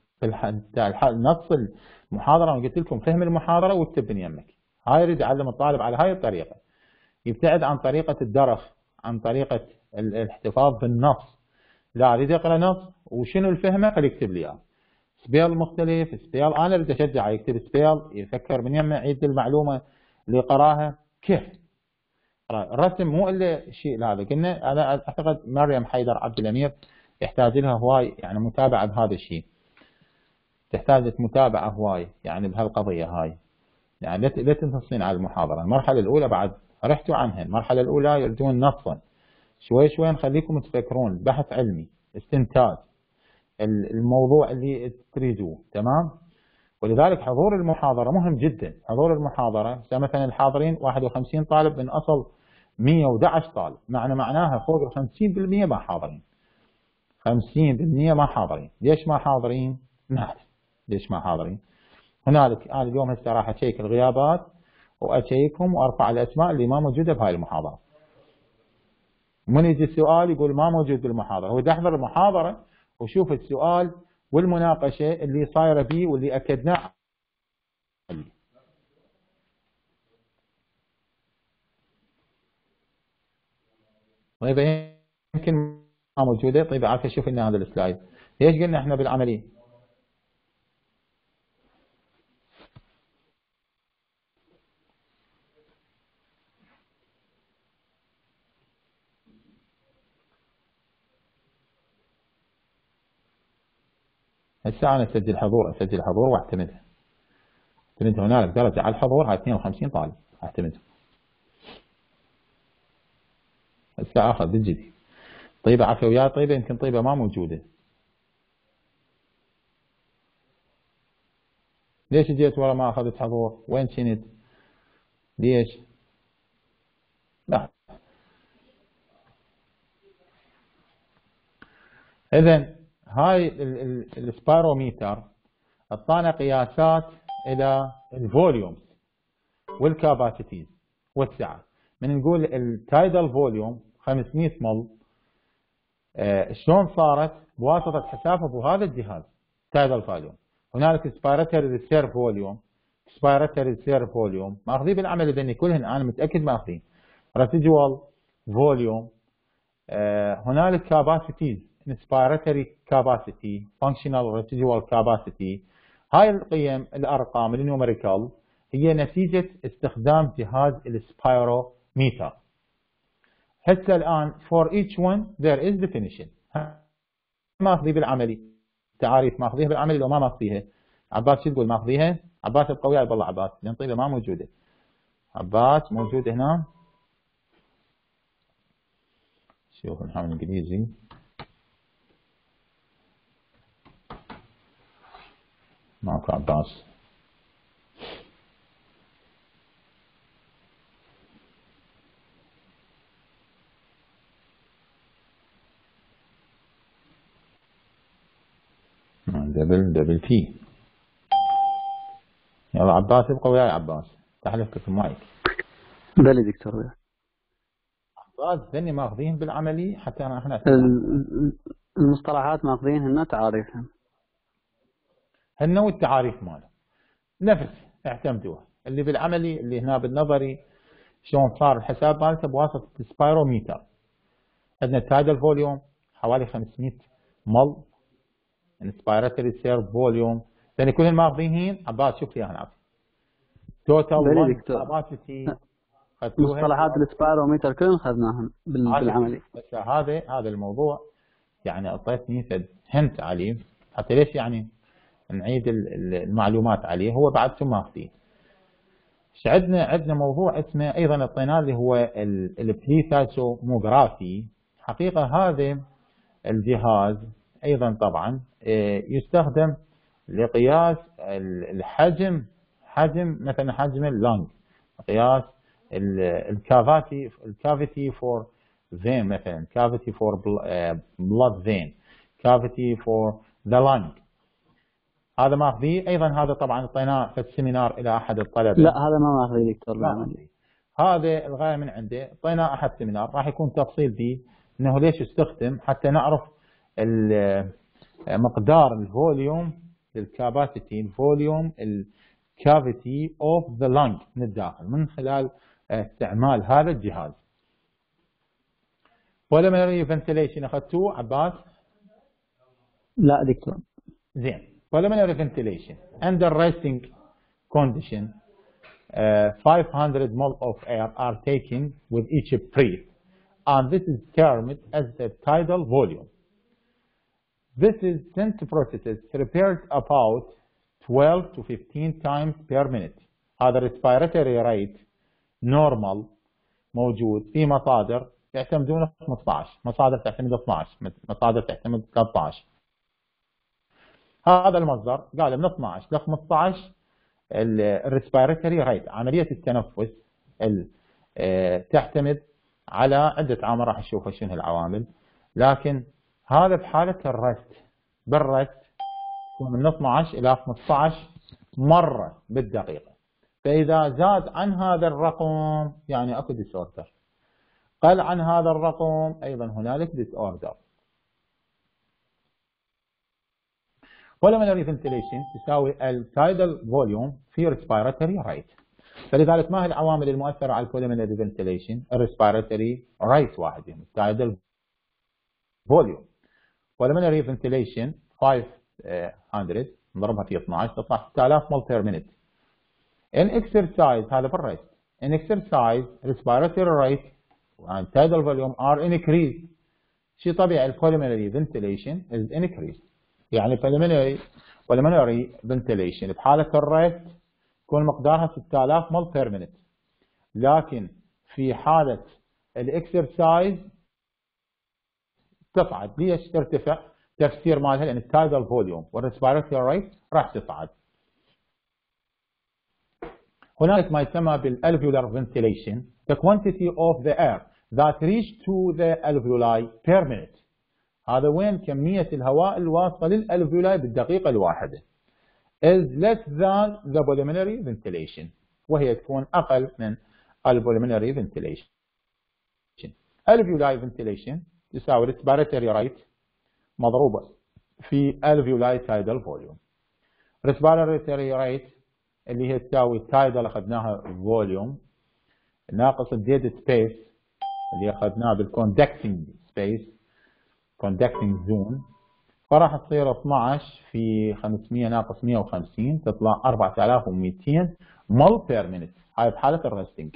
نص المحاضره انا قلت لكم فهم المحاضره واكتب من يمك. هاي يريد يعلم الطالب على هاي الطريقه، يبتعد عن طريقه الدرس، عن طريقه الاحتفاظ بالنص. لا اريد يقرا نص وشنو الفهمه خليه يكتب لي اياه. سبيل مختلف، سبيل انا اريد اشجعه يكتب سبيل، يفكر من يمه يعيد المعلومه اللي قراها كيف. الرسم مو الا شيء هذا. قلنا انا اعتقد مريم حيدر عبد الامير يحتاج لها هواي يعني متابعه بهذا الشيء، تحتاج متابعه هواي يعني بهالقضيه هاي. يعني لا تنتصين على المحاضره، المرحله الاولى بعد رحتوا عنها، المرحله الاولى يردون نصا، شوي شوي نخليكم تفكرون، بحث علمي، استنتاج الموضوع اللي تريدوه. تمام؟ ولذلك حضور المحاضره مهم جدا. حضور المحاضره مثلا الحاضرين واحد وخمسين طالب من اصل مئة وأحد عشر طالب، معنى معناها فوق ال خمسين بالمئة ما حاضرين. خمسين بالمئة ما حاضرين. ليش ما حاضرين؟ نعرف ليش ما حاضرين. هنالك انا اليوم هسه راح اشيك الغيابات واشيكهم وارفع الاسماء اللي ما موجوده بهاي المحاضره. من يجي السؤال يقول ما موجود بالمحاضره، هو يحضر المحاضره وشوف السؤال والمناقشه اللي صايره فيه واللي اكدناه. طيب يمكن ما موجوده. طيب عارفه شوف لنا هذا السلايد. ليش قلنا احنا بالعمليه؟ هسه انا اسجل حضور، اسجل حضور واعتمدها. اعتمد هنالك درجه على الحضور، هاي اثنين وخمسين طالب اعتمدها. هسه اخذ بالجدي. طيبه عافيه وياي. طيبه يمكن طيبه ما موجوده. ليش جيت ورا ما اخذت حضور؟ وين كنت؟ ليش؟ لا. اذا هاي السبايروميتر اعطانا قياسات الى الفوليوم والكاباسيتيز والسعه. من نقول التايدال فوليوم خمسمئة مل، آه شلون صارت؟ بواسطه حسابه بهذا الجهاز تايدال فوليوم. هنالك سبايراتوري ريسيرف فوليوم، سبايراتوري ريسيرف فوليوم ماخذين بالعمل ذني كلهن انا متاكد ماخذين. ريسيدوال فوليوم، آه هنالك كاباسيتيز، inspiratory capacity، functional residual capacity. هاي القيم الارقام النيوميريكال هي نتيجة استخدام جهاز السبايروميتر. هسه الان for each one there is definition. ماخذي بالعملي تعاريف، ماخذيها بالعملي لو ما ماخذيها. عباس شو تقول ماخذيها؟ عباس ابقى وياي بالله عباس، لان طيبه ما موجوده. عباس موجود هنا. شوف نحاول انجليزي. ماكو عباس. دبل دبل تي. يلا عباس ابقى وياي. عباس تحلفتك المايك. بلى دكتور. عباس ذني ماخذين بالعملي حتى انا احنا المصطلحات ماخذينهن تعاريفهم هن والتعاريف ماله نفس اعتمدوها. اللي بالعملي اللي هنا بالنظري شلون صار الحساب مالته بواسطه السبايروميتر. عندنا التايدل فوليوم حوالي خمسمئة مل، انسبيراتوري سيرف فوليوم، لان كلهم ماخذين. عباس شوف لي هنا توتال كاباسيتي مصطلحات السبايروميتر كلهم اخذناهم بالعملي. بس هذا هذا الموضوع يعني اعطيتني هنت عليه حتى ليش يعني نعيد المعلومات عليه، هو بعد ثم ماخذين. ايش عندنا؟ عندنا موضوع اسمه ايضا اعطيناه اللي هو البليثاسوموغرافي. حقيقه هذا الجهاز ايضا طبعا يستخدم لقياس الحجم، حجم مثلا حجم اللنج، قياس الكافيتي الكافيتي فور فين، مثلا كافيتي فور بلاد فين، كافيتي فور ذا لنج. هذا ماخذيه ايضا. هذا طبعا اعطيناه في السيمينار الى احد الطلبه. لا هذا ما ماخذيه دكتور بالعملي. هذا الغايه من عنده اعطيناه احد سيمينار راح يكون تفصيل فيه انه ليش استخدم حتى نعرف مقدار الفوليوم للكاباسيتي، الفوليوم الكافيتي اوف ذا لنج من الداخل من خلال استعمال هذا الجهاز. pulmonary ventilation اخذتوه عباس؟ لا دكتور. زين. pulmonary ventilation under resting condition uh, five hundred ml of air are taken with each breath and this is termed as the tidal volume. This is sent to processes prepared about twelve to fifteen times per minute. هذا respiratory rate normal موجود في مصادر يعتمدون خمسة عشر، مصادر تعتمد اثناشر، مصادر تعتمد ثلاثة عشر. هذا المصدر قال من اثناشر ل خمسة عشر الريسبيراتوري ريت، عمليه التنفس تعتمد على عده عوامل راح نشوفها شنو العوامل، لكن هذا بحاله الرست. بالرست من اثناشر الى خمسة عشر مره بالدقيقه. فاذا زاد عن هذا الرقم يعني اكو ديس اوردر، قل عن هذا الرقم ايضا هنالك ديس اوردر. pulmonary ventilation تساوي التايدل فوليوم في respiratory rate. فلذلك ما هي العوامل المؤثره على pulmonary ventilation؟ الريسبيراتوري ريت واحد، يعني التايدل فوليوم. pulmonary ventilation خمسمئة نضربها في اثناشر تطلع ستة آلاف مل بير مينيت. in exercise هذا بالريست. in exercise respiratory rate and tidal volume are increased. شيء طبيعي الpulmonary ventilation is increased. يعني pulmonary pulmonary ventilation بحالة الريست يكون مقدارها ستة آلاف مل بير مينيت، لكن في حالة الاكسرسايز تصعد. ليش ترتفع؟ تفسير مالها لان التايدل فوليوم والريسبيراتوري ريت راح تصعد. هناك ما يسمى بالالفيولار ventilation the quantity of the air that reach to the alveoli per minute. هذا وين كمية الهواء الواصلة للألفيولاي بالدقيقة الواحدة is less than the pulmonary ventilation، وهي تكون أقل من الpulmonary ventilation. alveoli ventilation تساوي respiratory rate مضروبة في alveoli tidal volume. respiratory rate اللي هي تساوي tidal أخذناها volume ناقص dead space اللي أخذناه بالconducting space conducting zone، فراح تصير اثناشر في خمسمئة ناقص مئة وخمسين تطلع أربعة آلاف ومئتين مل بير مينيت. هاي بحالة الرستنج.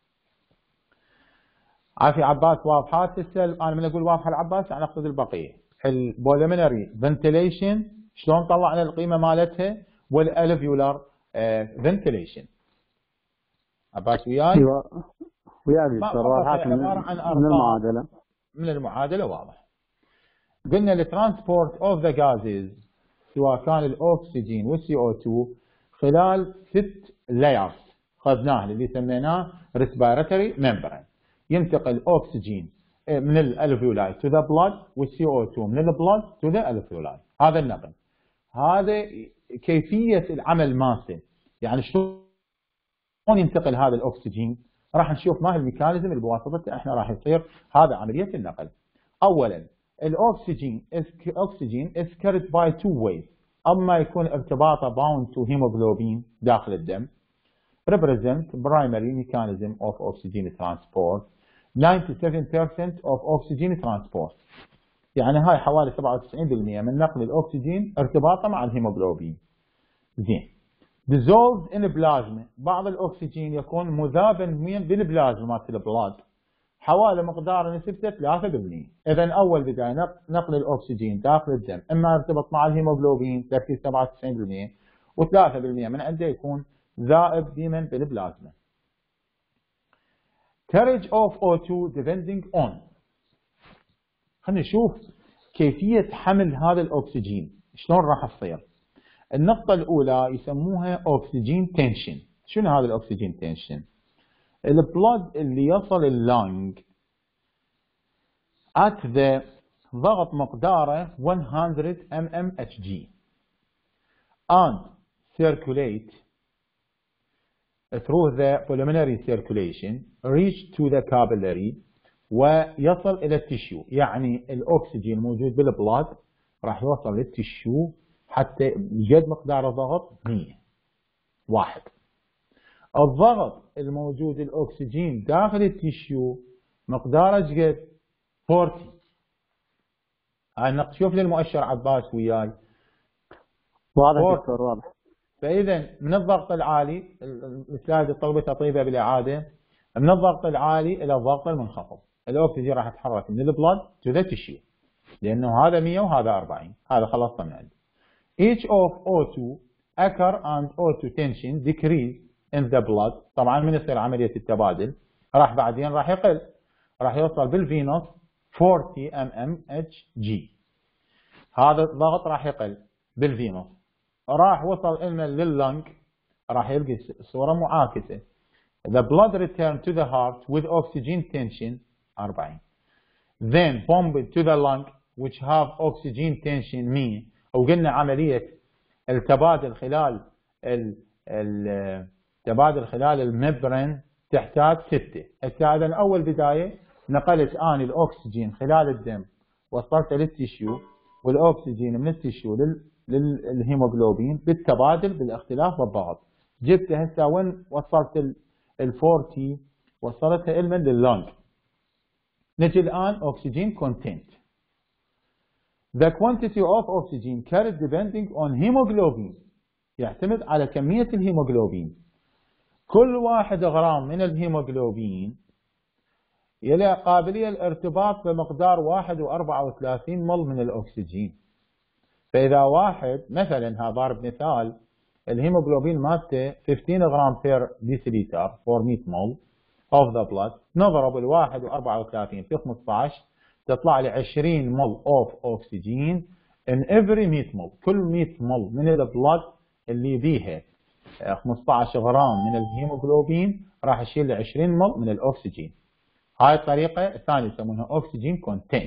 عافية عباس واضحة؟ تسأل أنا من أقول واضحة العباس يعني أقصد البقية. البولمنري فنتيليشن شلون طلعنا القيمة مالتها والالفيولار فنتيليشن. عباس وياي؟ ايوه وياي دكتور. واضحة من المعادلة. من المعادلة واضح. قلنا الترانسبورت اوف ذا جازز سواء كان الاكسجين والسي او اثنين خلال ست لايرز خذناه اللي سميناه ريسبيراتوري ممبرين. ينتقل الاكسجين من الالفيولاي تو ذا بلاد والسي او اثنين من البلاد تو ذا الفيولاي. هذا النقل. هذا كيفية العمل مالته، يعني شلون ينتقل هذا الاكسجين راح نشوف ما هي الميكانيزم اللي بواسطته احنا راح يصير هذا عمليه النقل. اولا الاكسجين الاكسجين is carried by two ways. اما يكون ارتباطه bound to hemoglobin داخل الدم represent primary mechanism of oxygen transport ninety-seven percent of oxygen transport. يعني هاي حوالي سبعة وتسعين بالمئة من نقل الاكسجين ارتباطه مع الهيموغلوبين. زين. dissolved in plasma. بعض الاكسجين يكون مذابا بالبلازما مالت البلاد حوالي مقدار نسبته ثلاثة بالمئة. اذا اول بدايه نقل الاكسجين داخل الدم اما يرتبط مع الهيموغلوبين تركيز سبعة وتسعين بالمئة و3% من عنده يكون ذائب ديما بالبلازما. carriage of O two depending on. خلينا نشوف كيفيه حمل هذا الاكسجين شلون راح تصير. النقطه الاولى يسموها اكسجين تنشن. شنو هذا الاكسجين تنشن؟ البلد اللي يصل اللانج at the ضغط مقداره one hundred millimeters and circulate through the pulmonary circulation reach to the capillary ويصل الى التشيو. يعني الاكسجين الموجود بالبلد راح يوصل للتشيو حتى يجد مقدار الضغط مية واحد. الضغط الموجود الاكسجين داخل التشيو مقداره قد أربعين. هاي شوف لي المؤشر عباس وياي. واضح دكتور واضح. فاذا من الضغط العالي السلايد طلبت اطيبه بالاعاده من الضغط العالي الى الضغط المنخفض الاكسجين راح يتحرك من البلد تو ذا تشيو لانه هذا مية وهذا أربعين. هذا خلصنا من عنده. each of O two occur and O two tension decrease in the blood. طبعا من يصير عمليه التبادل راح بعدين راح يقل راح يوصل بالفينوس forty millimeters. هذا الضغط راح يقل بالفينوس راح وصل لنا لللنج راح يلقي صوره معاكسه. the blood return to the heart with oxygen tension أربعين. then pumped to the lung which have oxygen tension مية. وقلنا عمليه التبادل خلال التبادل خلال الممبرين تحتاج ستة. هذا اول بدايه نقلت اني الاكسجين خلال الدم وصلته للتشيو والاكسجين من التشيو للهيموغلوبين بالتبادل بالاختلاف بالضغط. جبته هسه وين وصلت ال أربعين وصلتها علما لللنج. نجي الان oxygen content. The quantity of oxygen carried depending on hemoglobin. يعتمد على كمية الهيموغلوبين. كل واحد غرام من الهيموغلوبين يلي قابلية الارتباط بمقدار واحد وأربعة وثلاثين مول من الأكسجين. فإذا واحد مثلا ها ضارب مثال الهيموغلوبين مالته خمسطعش غرام بير ديسيليتر أربعمية مول of the blood نضرب الواحد وأربعة وثلاثين في خمسطعش تطلع لي عشرين مول of oxygen in every مية مول. كل مية مول من البلد اللي بيها خمسطعش غرام من الهيموغلوبين راح يشيل لي عشرين مول من الأكسجين. هاي الطريقة الثانية يسمونها oxygen content.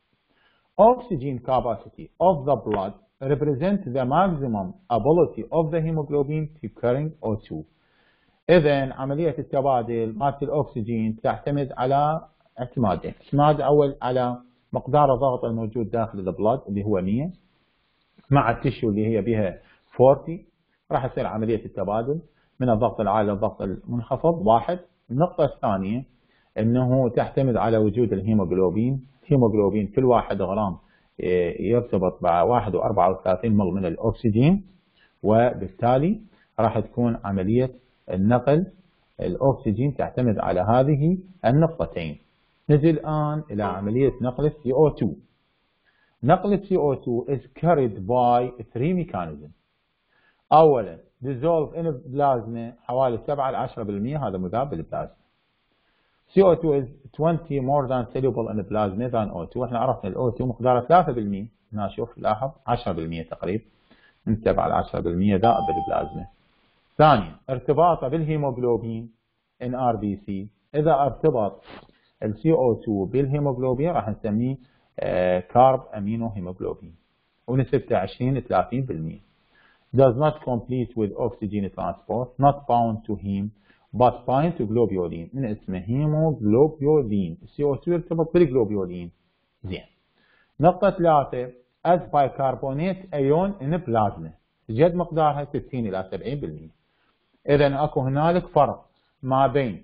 Oxygen capacity of the blood represent the maximum ability of the hemoglobin to carry O two. إذن عملية التبادل مالت الأكسجين تعتمد على اعتمادين. اعتماد أول على مقدار الضغط الموجود داخل البلد اللي هو مية مع التشو اللي هي بها أربعين راح يصير عملية التبادل من الضغط العالي للضغط المنخفض واحد. النقطة الثانية انه تعتمد على وجود الهيموغلوبين. الهيموغلوبين كل واحد غرام يرتبط مع واحد وأربعة وثلاثين مول من الأكسجين وبالتالي راح تكون عملية النقل الأكسجين تعتمد على هذه النقطتين. نجي الآن إلى عملية نقل سي أو تو. نقل سي أو تو is carried by three mechanisms. أولا dissolve in plasma حوالي سبعة إلى عشرة بالمئة هذا مذاب بالبلازما. سي أو تو is twenty more than soluble in plasma than أو تو. احنا عرفنا ال أو تو مقداره ثلاثة بالمئة. هنا شوف لاحظ عشرة بالمئة تقريبا من سبعة إلى عشرة بالمئة ذائب بالبلازما. ثانيا ارتباطه بالهيموغلوبين إن آر بي سي. إذا ارتبط ال سي أو تو بالهيموغلوبين راح نسميه كارب أمينو هيموغلوبين ونسبته عشرين إلى ثلاثين بالمئة. does not complete with oxygen transport not bound to heme but bind to globulin من اسمه هيموغلوبولين. السي او اثنين يرتبط بالجلوبولين. زين. نقطة ثلاثة as bicarbonate ايون in plasma جد مقدارها ستين إلى سبعين بالمئة. إذا اكو هنالك فرق ما بين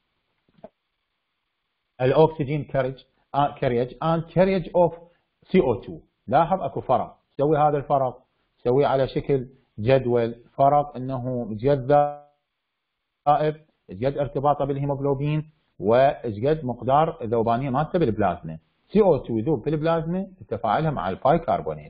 الاكسجين كاريج كاريج and carriage of سي او اثنين. لاحظ اكو فرق. سوي هذا الفرق سويه على شكل جدول. فرق انه جد ذائب، جد ارتباطه بالهيموغلوبين، وجد مقدار الذوبانيه مالته بالبلازما. سي او اثنين يذوب بالبلازما بتفاعلها مع البايكربونات.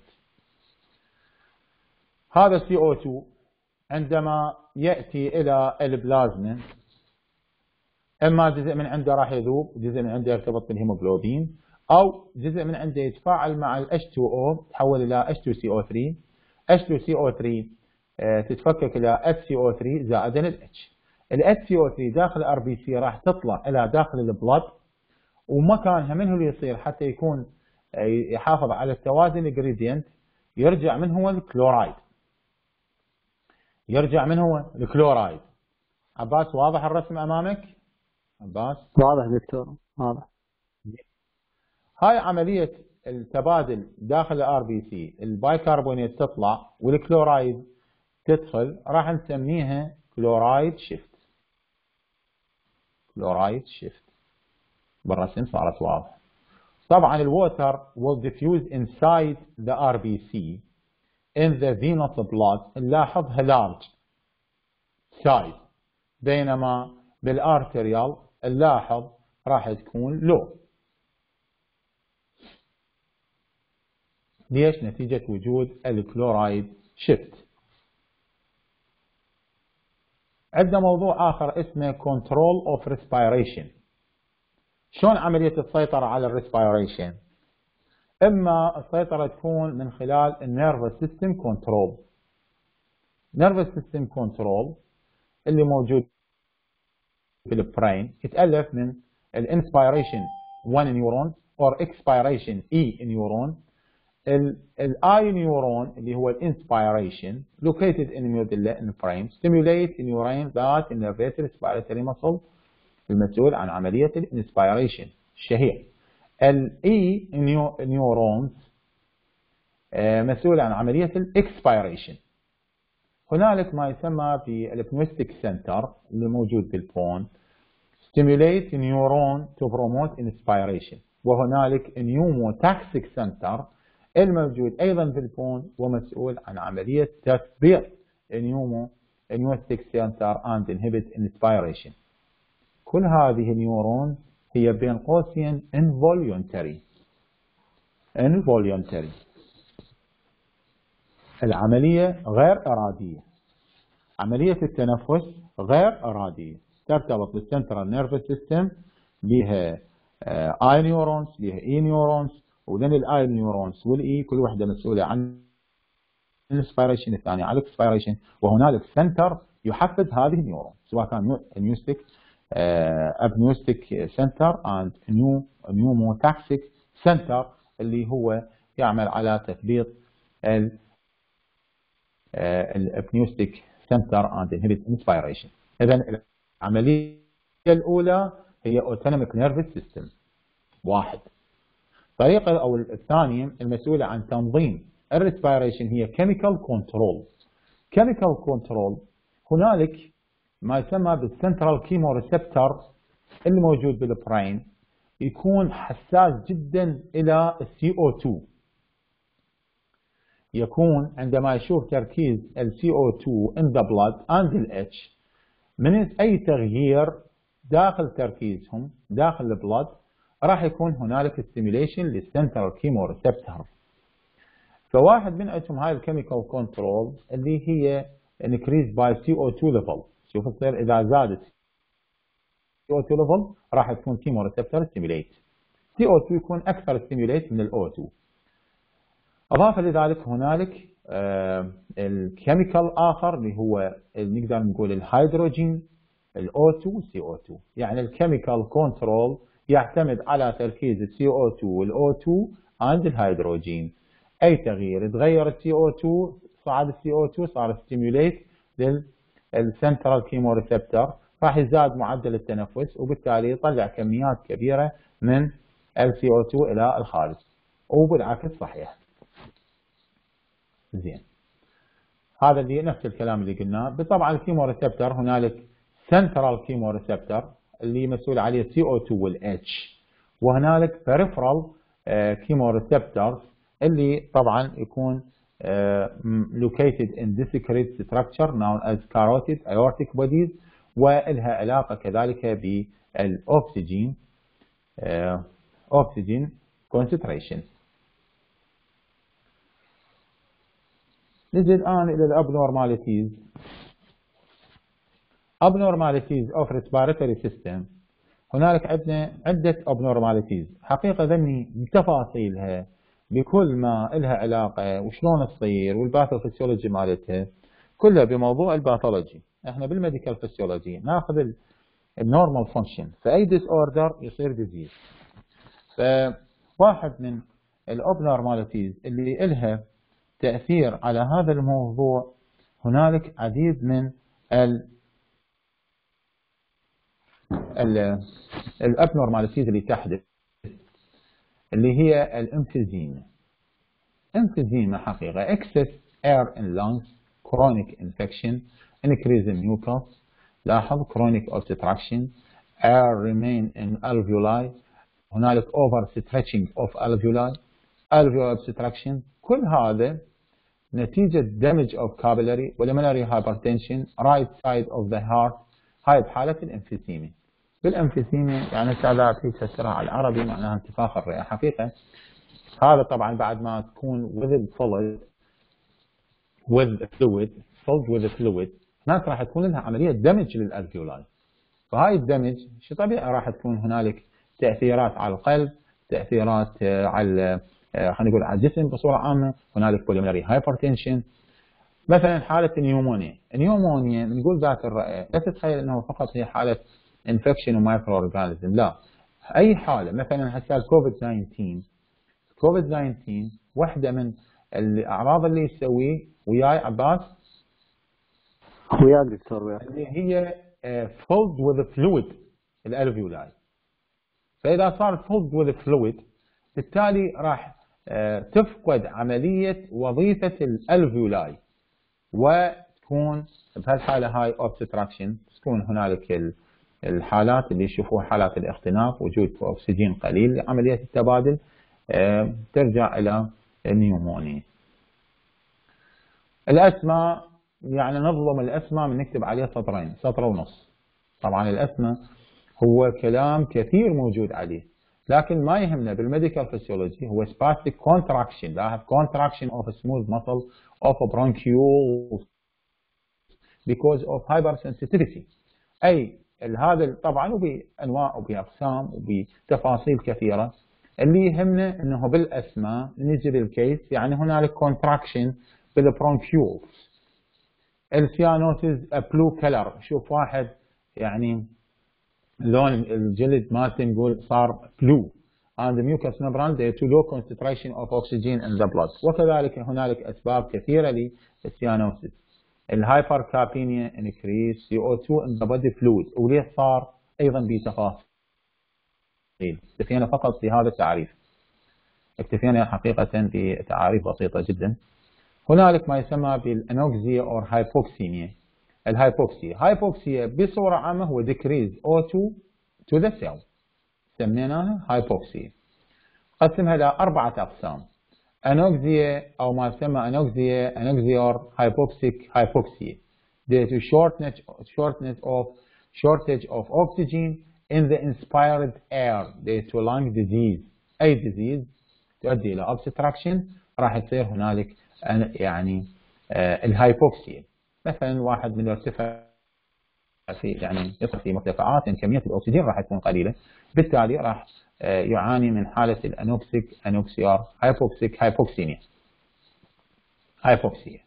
هذا سي او اثنين عندما ياتي الى البلازما اما جزء من عنده راح يذوب، جزء من عنده يرتبط بالهيموغلوبين، او جزء من عنده يتفاعل مع ال إتش تو أو تحول الى إتش تو سي او ثلاثة. إتش تو سي او ثلاثة اه تتفكك الى إتش سي او ثلاثة زائدا ال H. ال إتش سي او ثلاثة داخل ار بي سي راح تطلع الى داخل البلد، ومكانها من هو اللي يصير حتى يكون يحافظ على التوازن الجريدينت يرجع من هو الكلورايد. يرجع من هو الكلورايد. عباس واضح الرسم امامك؟ عباس واضح دكتور واضح. هاي عملية التبادل داخل الار بي سي، البايكربونات تطلع والكلورايد تدخل، راح نسميها كلورايد شيفت. كلورايد شيفت بالرسم صارت واضحة. طبعا الووتر will diffuse inside the ار بي سي in the venous blood. نلاحظها large size، بينما بالارتريال نلاحظ راح تكون low. ليش؟ نتيجة وجود الكلورايد شيفت. عندنا موضوع آخر اسمه control of respiration. شلون عملية السيطرة على الريسبيريشن؟ إما السيطرة تكون من خلال النيرفس سيستم كنترول. نيرفس سيستم كنترول اللي موجود في البرين يتألف من الانسبيريشن واحد نيورون or expiration E نيورون. الاي نيورون اللي هو الانسبيريشن located in medulla in frame stimulate neurons that innervate respiratory muscle المسؤول عن عملية الانسبيريشن الشهير. الاي نيورونز مسؤول عن عملية الاكسبيريشن. هنالك ما يسمى بالبنوستيك سنتر اللي موجود في البون stimulate neuron to promote inspiration، وهنالك نيوموتاكسيك سنتر الموجود ايضا في البون ومسؤول عن عمليه تثبيط النيومو نيوستيك سنتر اند انهبت انسبيريشن. كل هذه النيورون هي بين قوسين involuntary. involuntary العمليه غير اراديه. عمليه التنفس غير اراديه، ترتبط بالسنترال نيرفس سيستم، لها اي نيورونز، لها اي نيورونز، ولان الاي نيورونز والاي كل واحده مسؤوله عن الانسبيريشن، الثانيه عن الاكسبيريشن، وهنالك سنتر يحفز هذه النيورون سواء كان نيوستيك ابنيوستيك سنتر اند نيو نيوموتاكسيك سنتر اللي هو يعمل على تثبيط الابنيوستيك سنتر اند انهبت انسبيريشن. اذا العمليه الاولى هي اوتونوميك نيرفس سيستم واحد. الطريقة أو الثانية المسؤولة عن تنظيم الريسبيريشن هي كيميكال كنترول. كيميكال كنترول هنالك ما يسمى بالسنترال كيمو ريسبتور اللي موجود بالبرين، يكون حساس جدا إلى السي او اثنين. يكون عندما يشوف تركيز السي او اثنين in the blood and ال H من أي تغيير داخل تركيزهم داخل البلد راح يكون هنالك ستيميليشن للسنترال كيمو ريسبتور. فواحد من اسهم هاي الكيميكال كنترول اللي هي انكريز باي سي او اثنين ليفل. شوف تصير اذا زادت سي او اثنين ليفل راح تكون كيمو ريسبتور ستيميليت. سي او اثنين يكون اكثر ستيميليت من الاو اثنين. اضافه لذلك هنالك آه الكيميكال اخر اللي هو اللي نقدر نقول الهيدروجين الاو اثنين سي او اثنين. يعني الكيميكال كنترول يعتمد على تركيز السي او اثنين والاو اثنين عند الهيدروجين. اي تغيير تغير السي او اثنين صعد السي او اثنين صار ستيميوليت للسنترال كيمو ريسبتور راح يزداد معدل التنفس وبالتالي يطلع كميات كبيرة من ال سي أو اثنين إلى الخارج، وبالعكس صحيح. زين، هذا اللي نفس الكلام اللي قلناه. طبعا الكيمو ريسبتر هنالك سنترال كيمو ريسبتر اللي مسؤول عليه سي أو اثنين والاتش، وهنالك peripheral كيمو ريسبتر اللي طبعا يكون uh, located in discrete structure known as carotid aortic bodies، والها علاقة كذلك بالأكسجين uh, oxygen concentration. نجي الآن إلى الابنورماليتيز. abnormalities of respiratory system. هنالك عندنا عدة abnormalities، حقيقة ذني بتفاصيلها بكل ما لها علاقة وشلون تصير والباثوفيسيولوجي مالتها كلها بموضوع الباثولوجي. احنا بالميديكال فيسيولوجي ناخذ النورمال فانكشن، فأي ديس اوردر يصير ديزيز. فواحد من الابنورماليتيز اللي لها تأثير على هذا الموضوع هنالك عديد من ال الابنورماليتيز اللي تحدث، اللي هي الامفيزيما. امفيزيما حقيقة excess air in lungs، chronic infection، increase in mucus، لاحظ chronic obstruction، air remain in alveoli، هنالك over stretching of alveoli، alveolar obstruction. كل هذا نتيجة damage of capillary pulmonary hypertension right side of the heart. هاي بحالة الانفيزيما. بالانفيزيما يعني سادات في تفسيرها على العربي معناها انتفاخ الرئة حقيقة. هذا طبعا بعد ما تكون with fluid with fluid filled with fluid، هناك راح تكون لها عملية دمج للالفيولاي. فهاي الدمج شيء طبيعي راح تكون هنالك تأثيرات على القلب، تأثيرات على خلينا نقول على الجسم بصورة عامة، هنالك pulmonary hypertension. مثلا حالة النيومونيا، النيومونيا نقول ذات الرئة لا تتخيل انه فقط هي حالة انفكشن ومايكرو اورجانيزم، لا، اي حالة. مثلا هسه الكوفيد تسعة عشر، كوفيد تسعة عشر واحدة من الاعراض اللي يسويه وياي عباس وياك دكتور وياك اللي هي filled with fluid الالفيولاي. فاذا صار filled with fluid بالتالي راح تفقد عملية وظيفة الالفيولاي، وتكون بهالحالة هاي obstruction. تكون هنالك الحالات اللي يشوفوها حالات الاختناق، وجود اكسجين قليل لعملية التبادل، ترجع الى النيومونيا. الاسماء يعني نظلم الاسماء من نكتب عليها سطرين سطر ونص. طبعا الاسماء هو كلام كثير موجود عليه، لكن ما يهمنا بالميديكال فيسيولوجي هو spastic contraction. لاحظ contraction of a smooth muscle of a bronchiole because of hypersensitivity. اي هذا طبعا وبانواع وباقسام وبتفاصيل كثيره. اللي يهمنا انه بالاسماء نجي للكيس، يعني هنالك contraction بالبرونكيولز. السيانوسيس بلو كلر، شوف واحد يعني لون الجلد مالته نقول صار بلو. and the mucous membrane due to low concentration of oxygen in the blood. وكذلك هنالك اسباب كثيره للسيانوسيس. الهايبركابينيا increase سي أو اثنين in the body fluid، وليه صار ايضا بتفاصيل. اكتفينا فقط في هذا التعريف، اكتفينا حقيقه بتعاريف بسيطه جدا. هنالك ما يسمى بالانوكسيا او هايبوكسيميا. الهايبوكسيا، هايبوكسيا بصوره عامه هو decrease أو اثنين to the cell، سميناها هايبوكسيا. قسمها الى اربعه اقسام: انوكسيا او ما يسمى انوكسيا انوكسيور هايبوكسيك هايبوكسيا due to shortness shortness of shortage of oxygen in the inspired air due to lung disease. اي disease تؤدي الى obstruction راح يصير هنالك يعني آه الهايبوكسيا. مثلا واحد من يرتفع في يعني يصل في مرتفعات يعني كميه الاكسجين راح تكون قليله، بالتالي راح آه يعاني من حاله الانوكسيك انوكسيار هايبوكسيك هايبوكسيميا. هايبوكسيا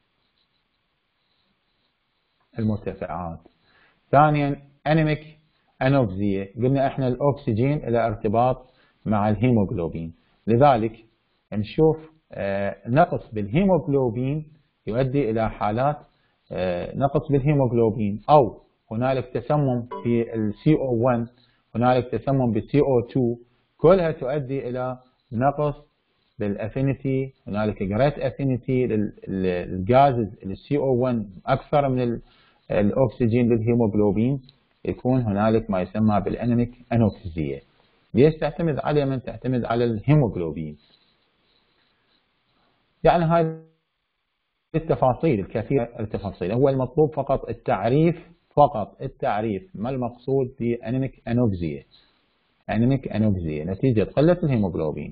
المرتفعات. ثانيا انيميك انوكسيا، قلنا احنا الاكسجين له ارتباط مع الهيموغلوبين، لذلك نشوف آه نقص بالهيموغلوبين يؤدي الى حالات آه نقص بالهيموغلوبين او هنالك تسمم في ال سي أو واحد، هنالك تسمم بال سي أو اثنين، كلها تؤدي إلى نقص بالافينيتي. هنالك جريت افينيتي للغازز ال سي أو واحد أكثر من الأكسجين للهيموغلوبين، يكون هنالك ما يسمى بالأنيميك أنوكسية. ليش تعتمد على من تعتمد على الهيموغلوبين؟ يعني هاي التفاصيل الكثيرة التفاصيل، هو المطلوب فقط التعريف، فقط التعريف ما المقصود بأنيميك أنوكسية. أنيميك أنوكسية نتيجة قلة الهيموغلوبين.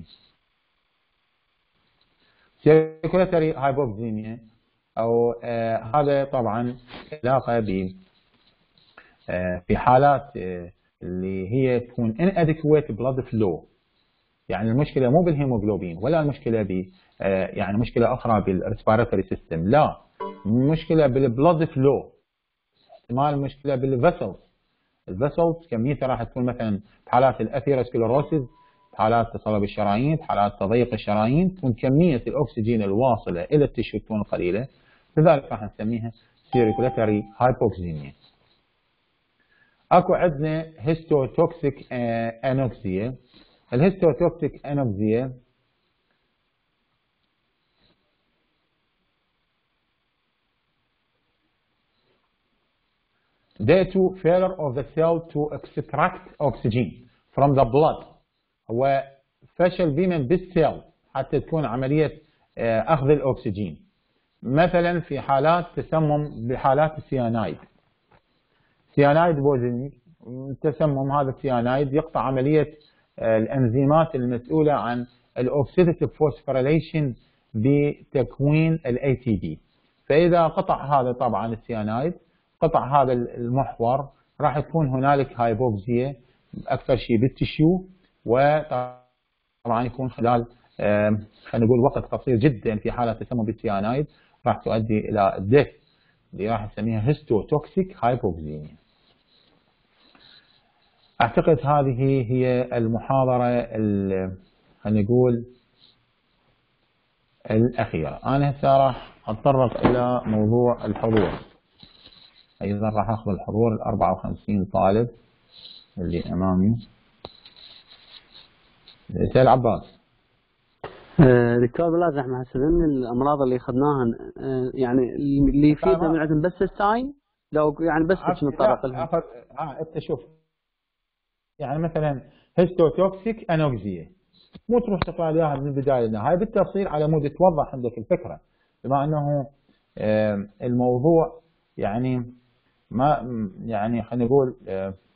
سيركولاتري هايبوكسيميا أو آه هذا طبعا علاقة ب آه في حالات آه اللي هي تكون inadequate blood flow، يعني المشكلة مو بالهيموغلوبين ولا المشكلة ب آه يعني مشكلة أخرى بالريسبيراتوري سيستم، لا، مشكلة بالبلود فلو، احتمال مشكلة بالفيسلز. الفيسلز كميتها راح تكون مثلا في حالات الاثيروسكليروسيس، في حالات تصلب الشرايين، في حالات تضييق الشرايين، تكون كمية الأكسجين الواصلة إلى التشو تكون قليلة، لذلك راح نسميها سيركولاتري هايبوكسيميا. اكو عندنا هيستوتوكسيك انوكسيا. الهيستوتوكسيك انوكسيا due to failure of the cell to extract oxygen from the blood، هو فشل بمن بالسيل حتى تكون عملية أخذ الأكسجين. مثلا في حالات تسمم بحالات السيانايد، سيانايد بوزينيك تسمم، هذا السيانايد يقطع عملية الأنزيمات المسؤولة عن الأوكسيديتيف فوسفوريليشن بتكوين ال إيه تي بي. فإذا قطع هذا طبعا السيانايد، قطع هذا المحور، راح تكون هنالك هايبوكسيا أكثر شيء بالتشيو، وطبعا يكون خلال خلينا نقول وقت قصير جدا في حالة تسمم بالسيانايد راح تؤدي إلى الديث اللي راح نسميها هيستوتوكسيك هايبوكسيميا. أعتقد هذه هي المحاضرة خلينا نقول الأخيرة. أنا هسه راح أتطرق إلى موضوع الحضور. أيضا راح أخذ الحضور ال أربعة وخمسين طالب اللي أمامي. سيد عباس. دكتور بالله زحمة، حسب ان الامراض اللي اخذناها يعني اللي يفيدنا من عندهم بس الساين، لو يعني بس نتطرق لها. اخذ اه انت شوف، يعني مثلا هيستوتوكسيك انوكسيا، مو تروح تقرا اياها من البدايه للنهايه، بالتفصيل على مود توضح عندك الفكره، بما انه الموضوع يعني ما يعني خلينا نقول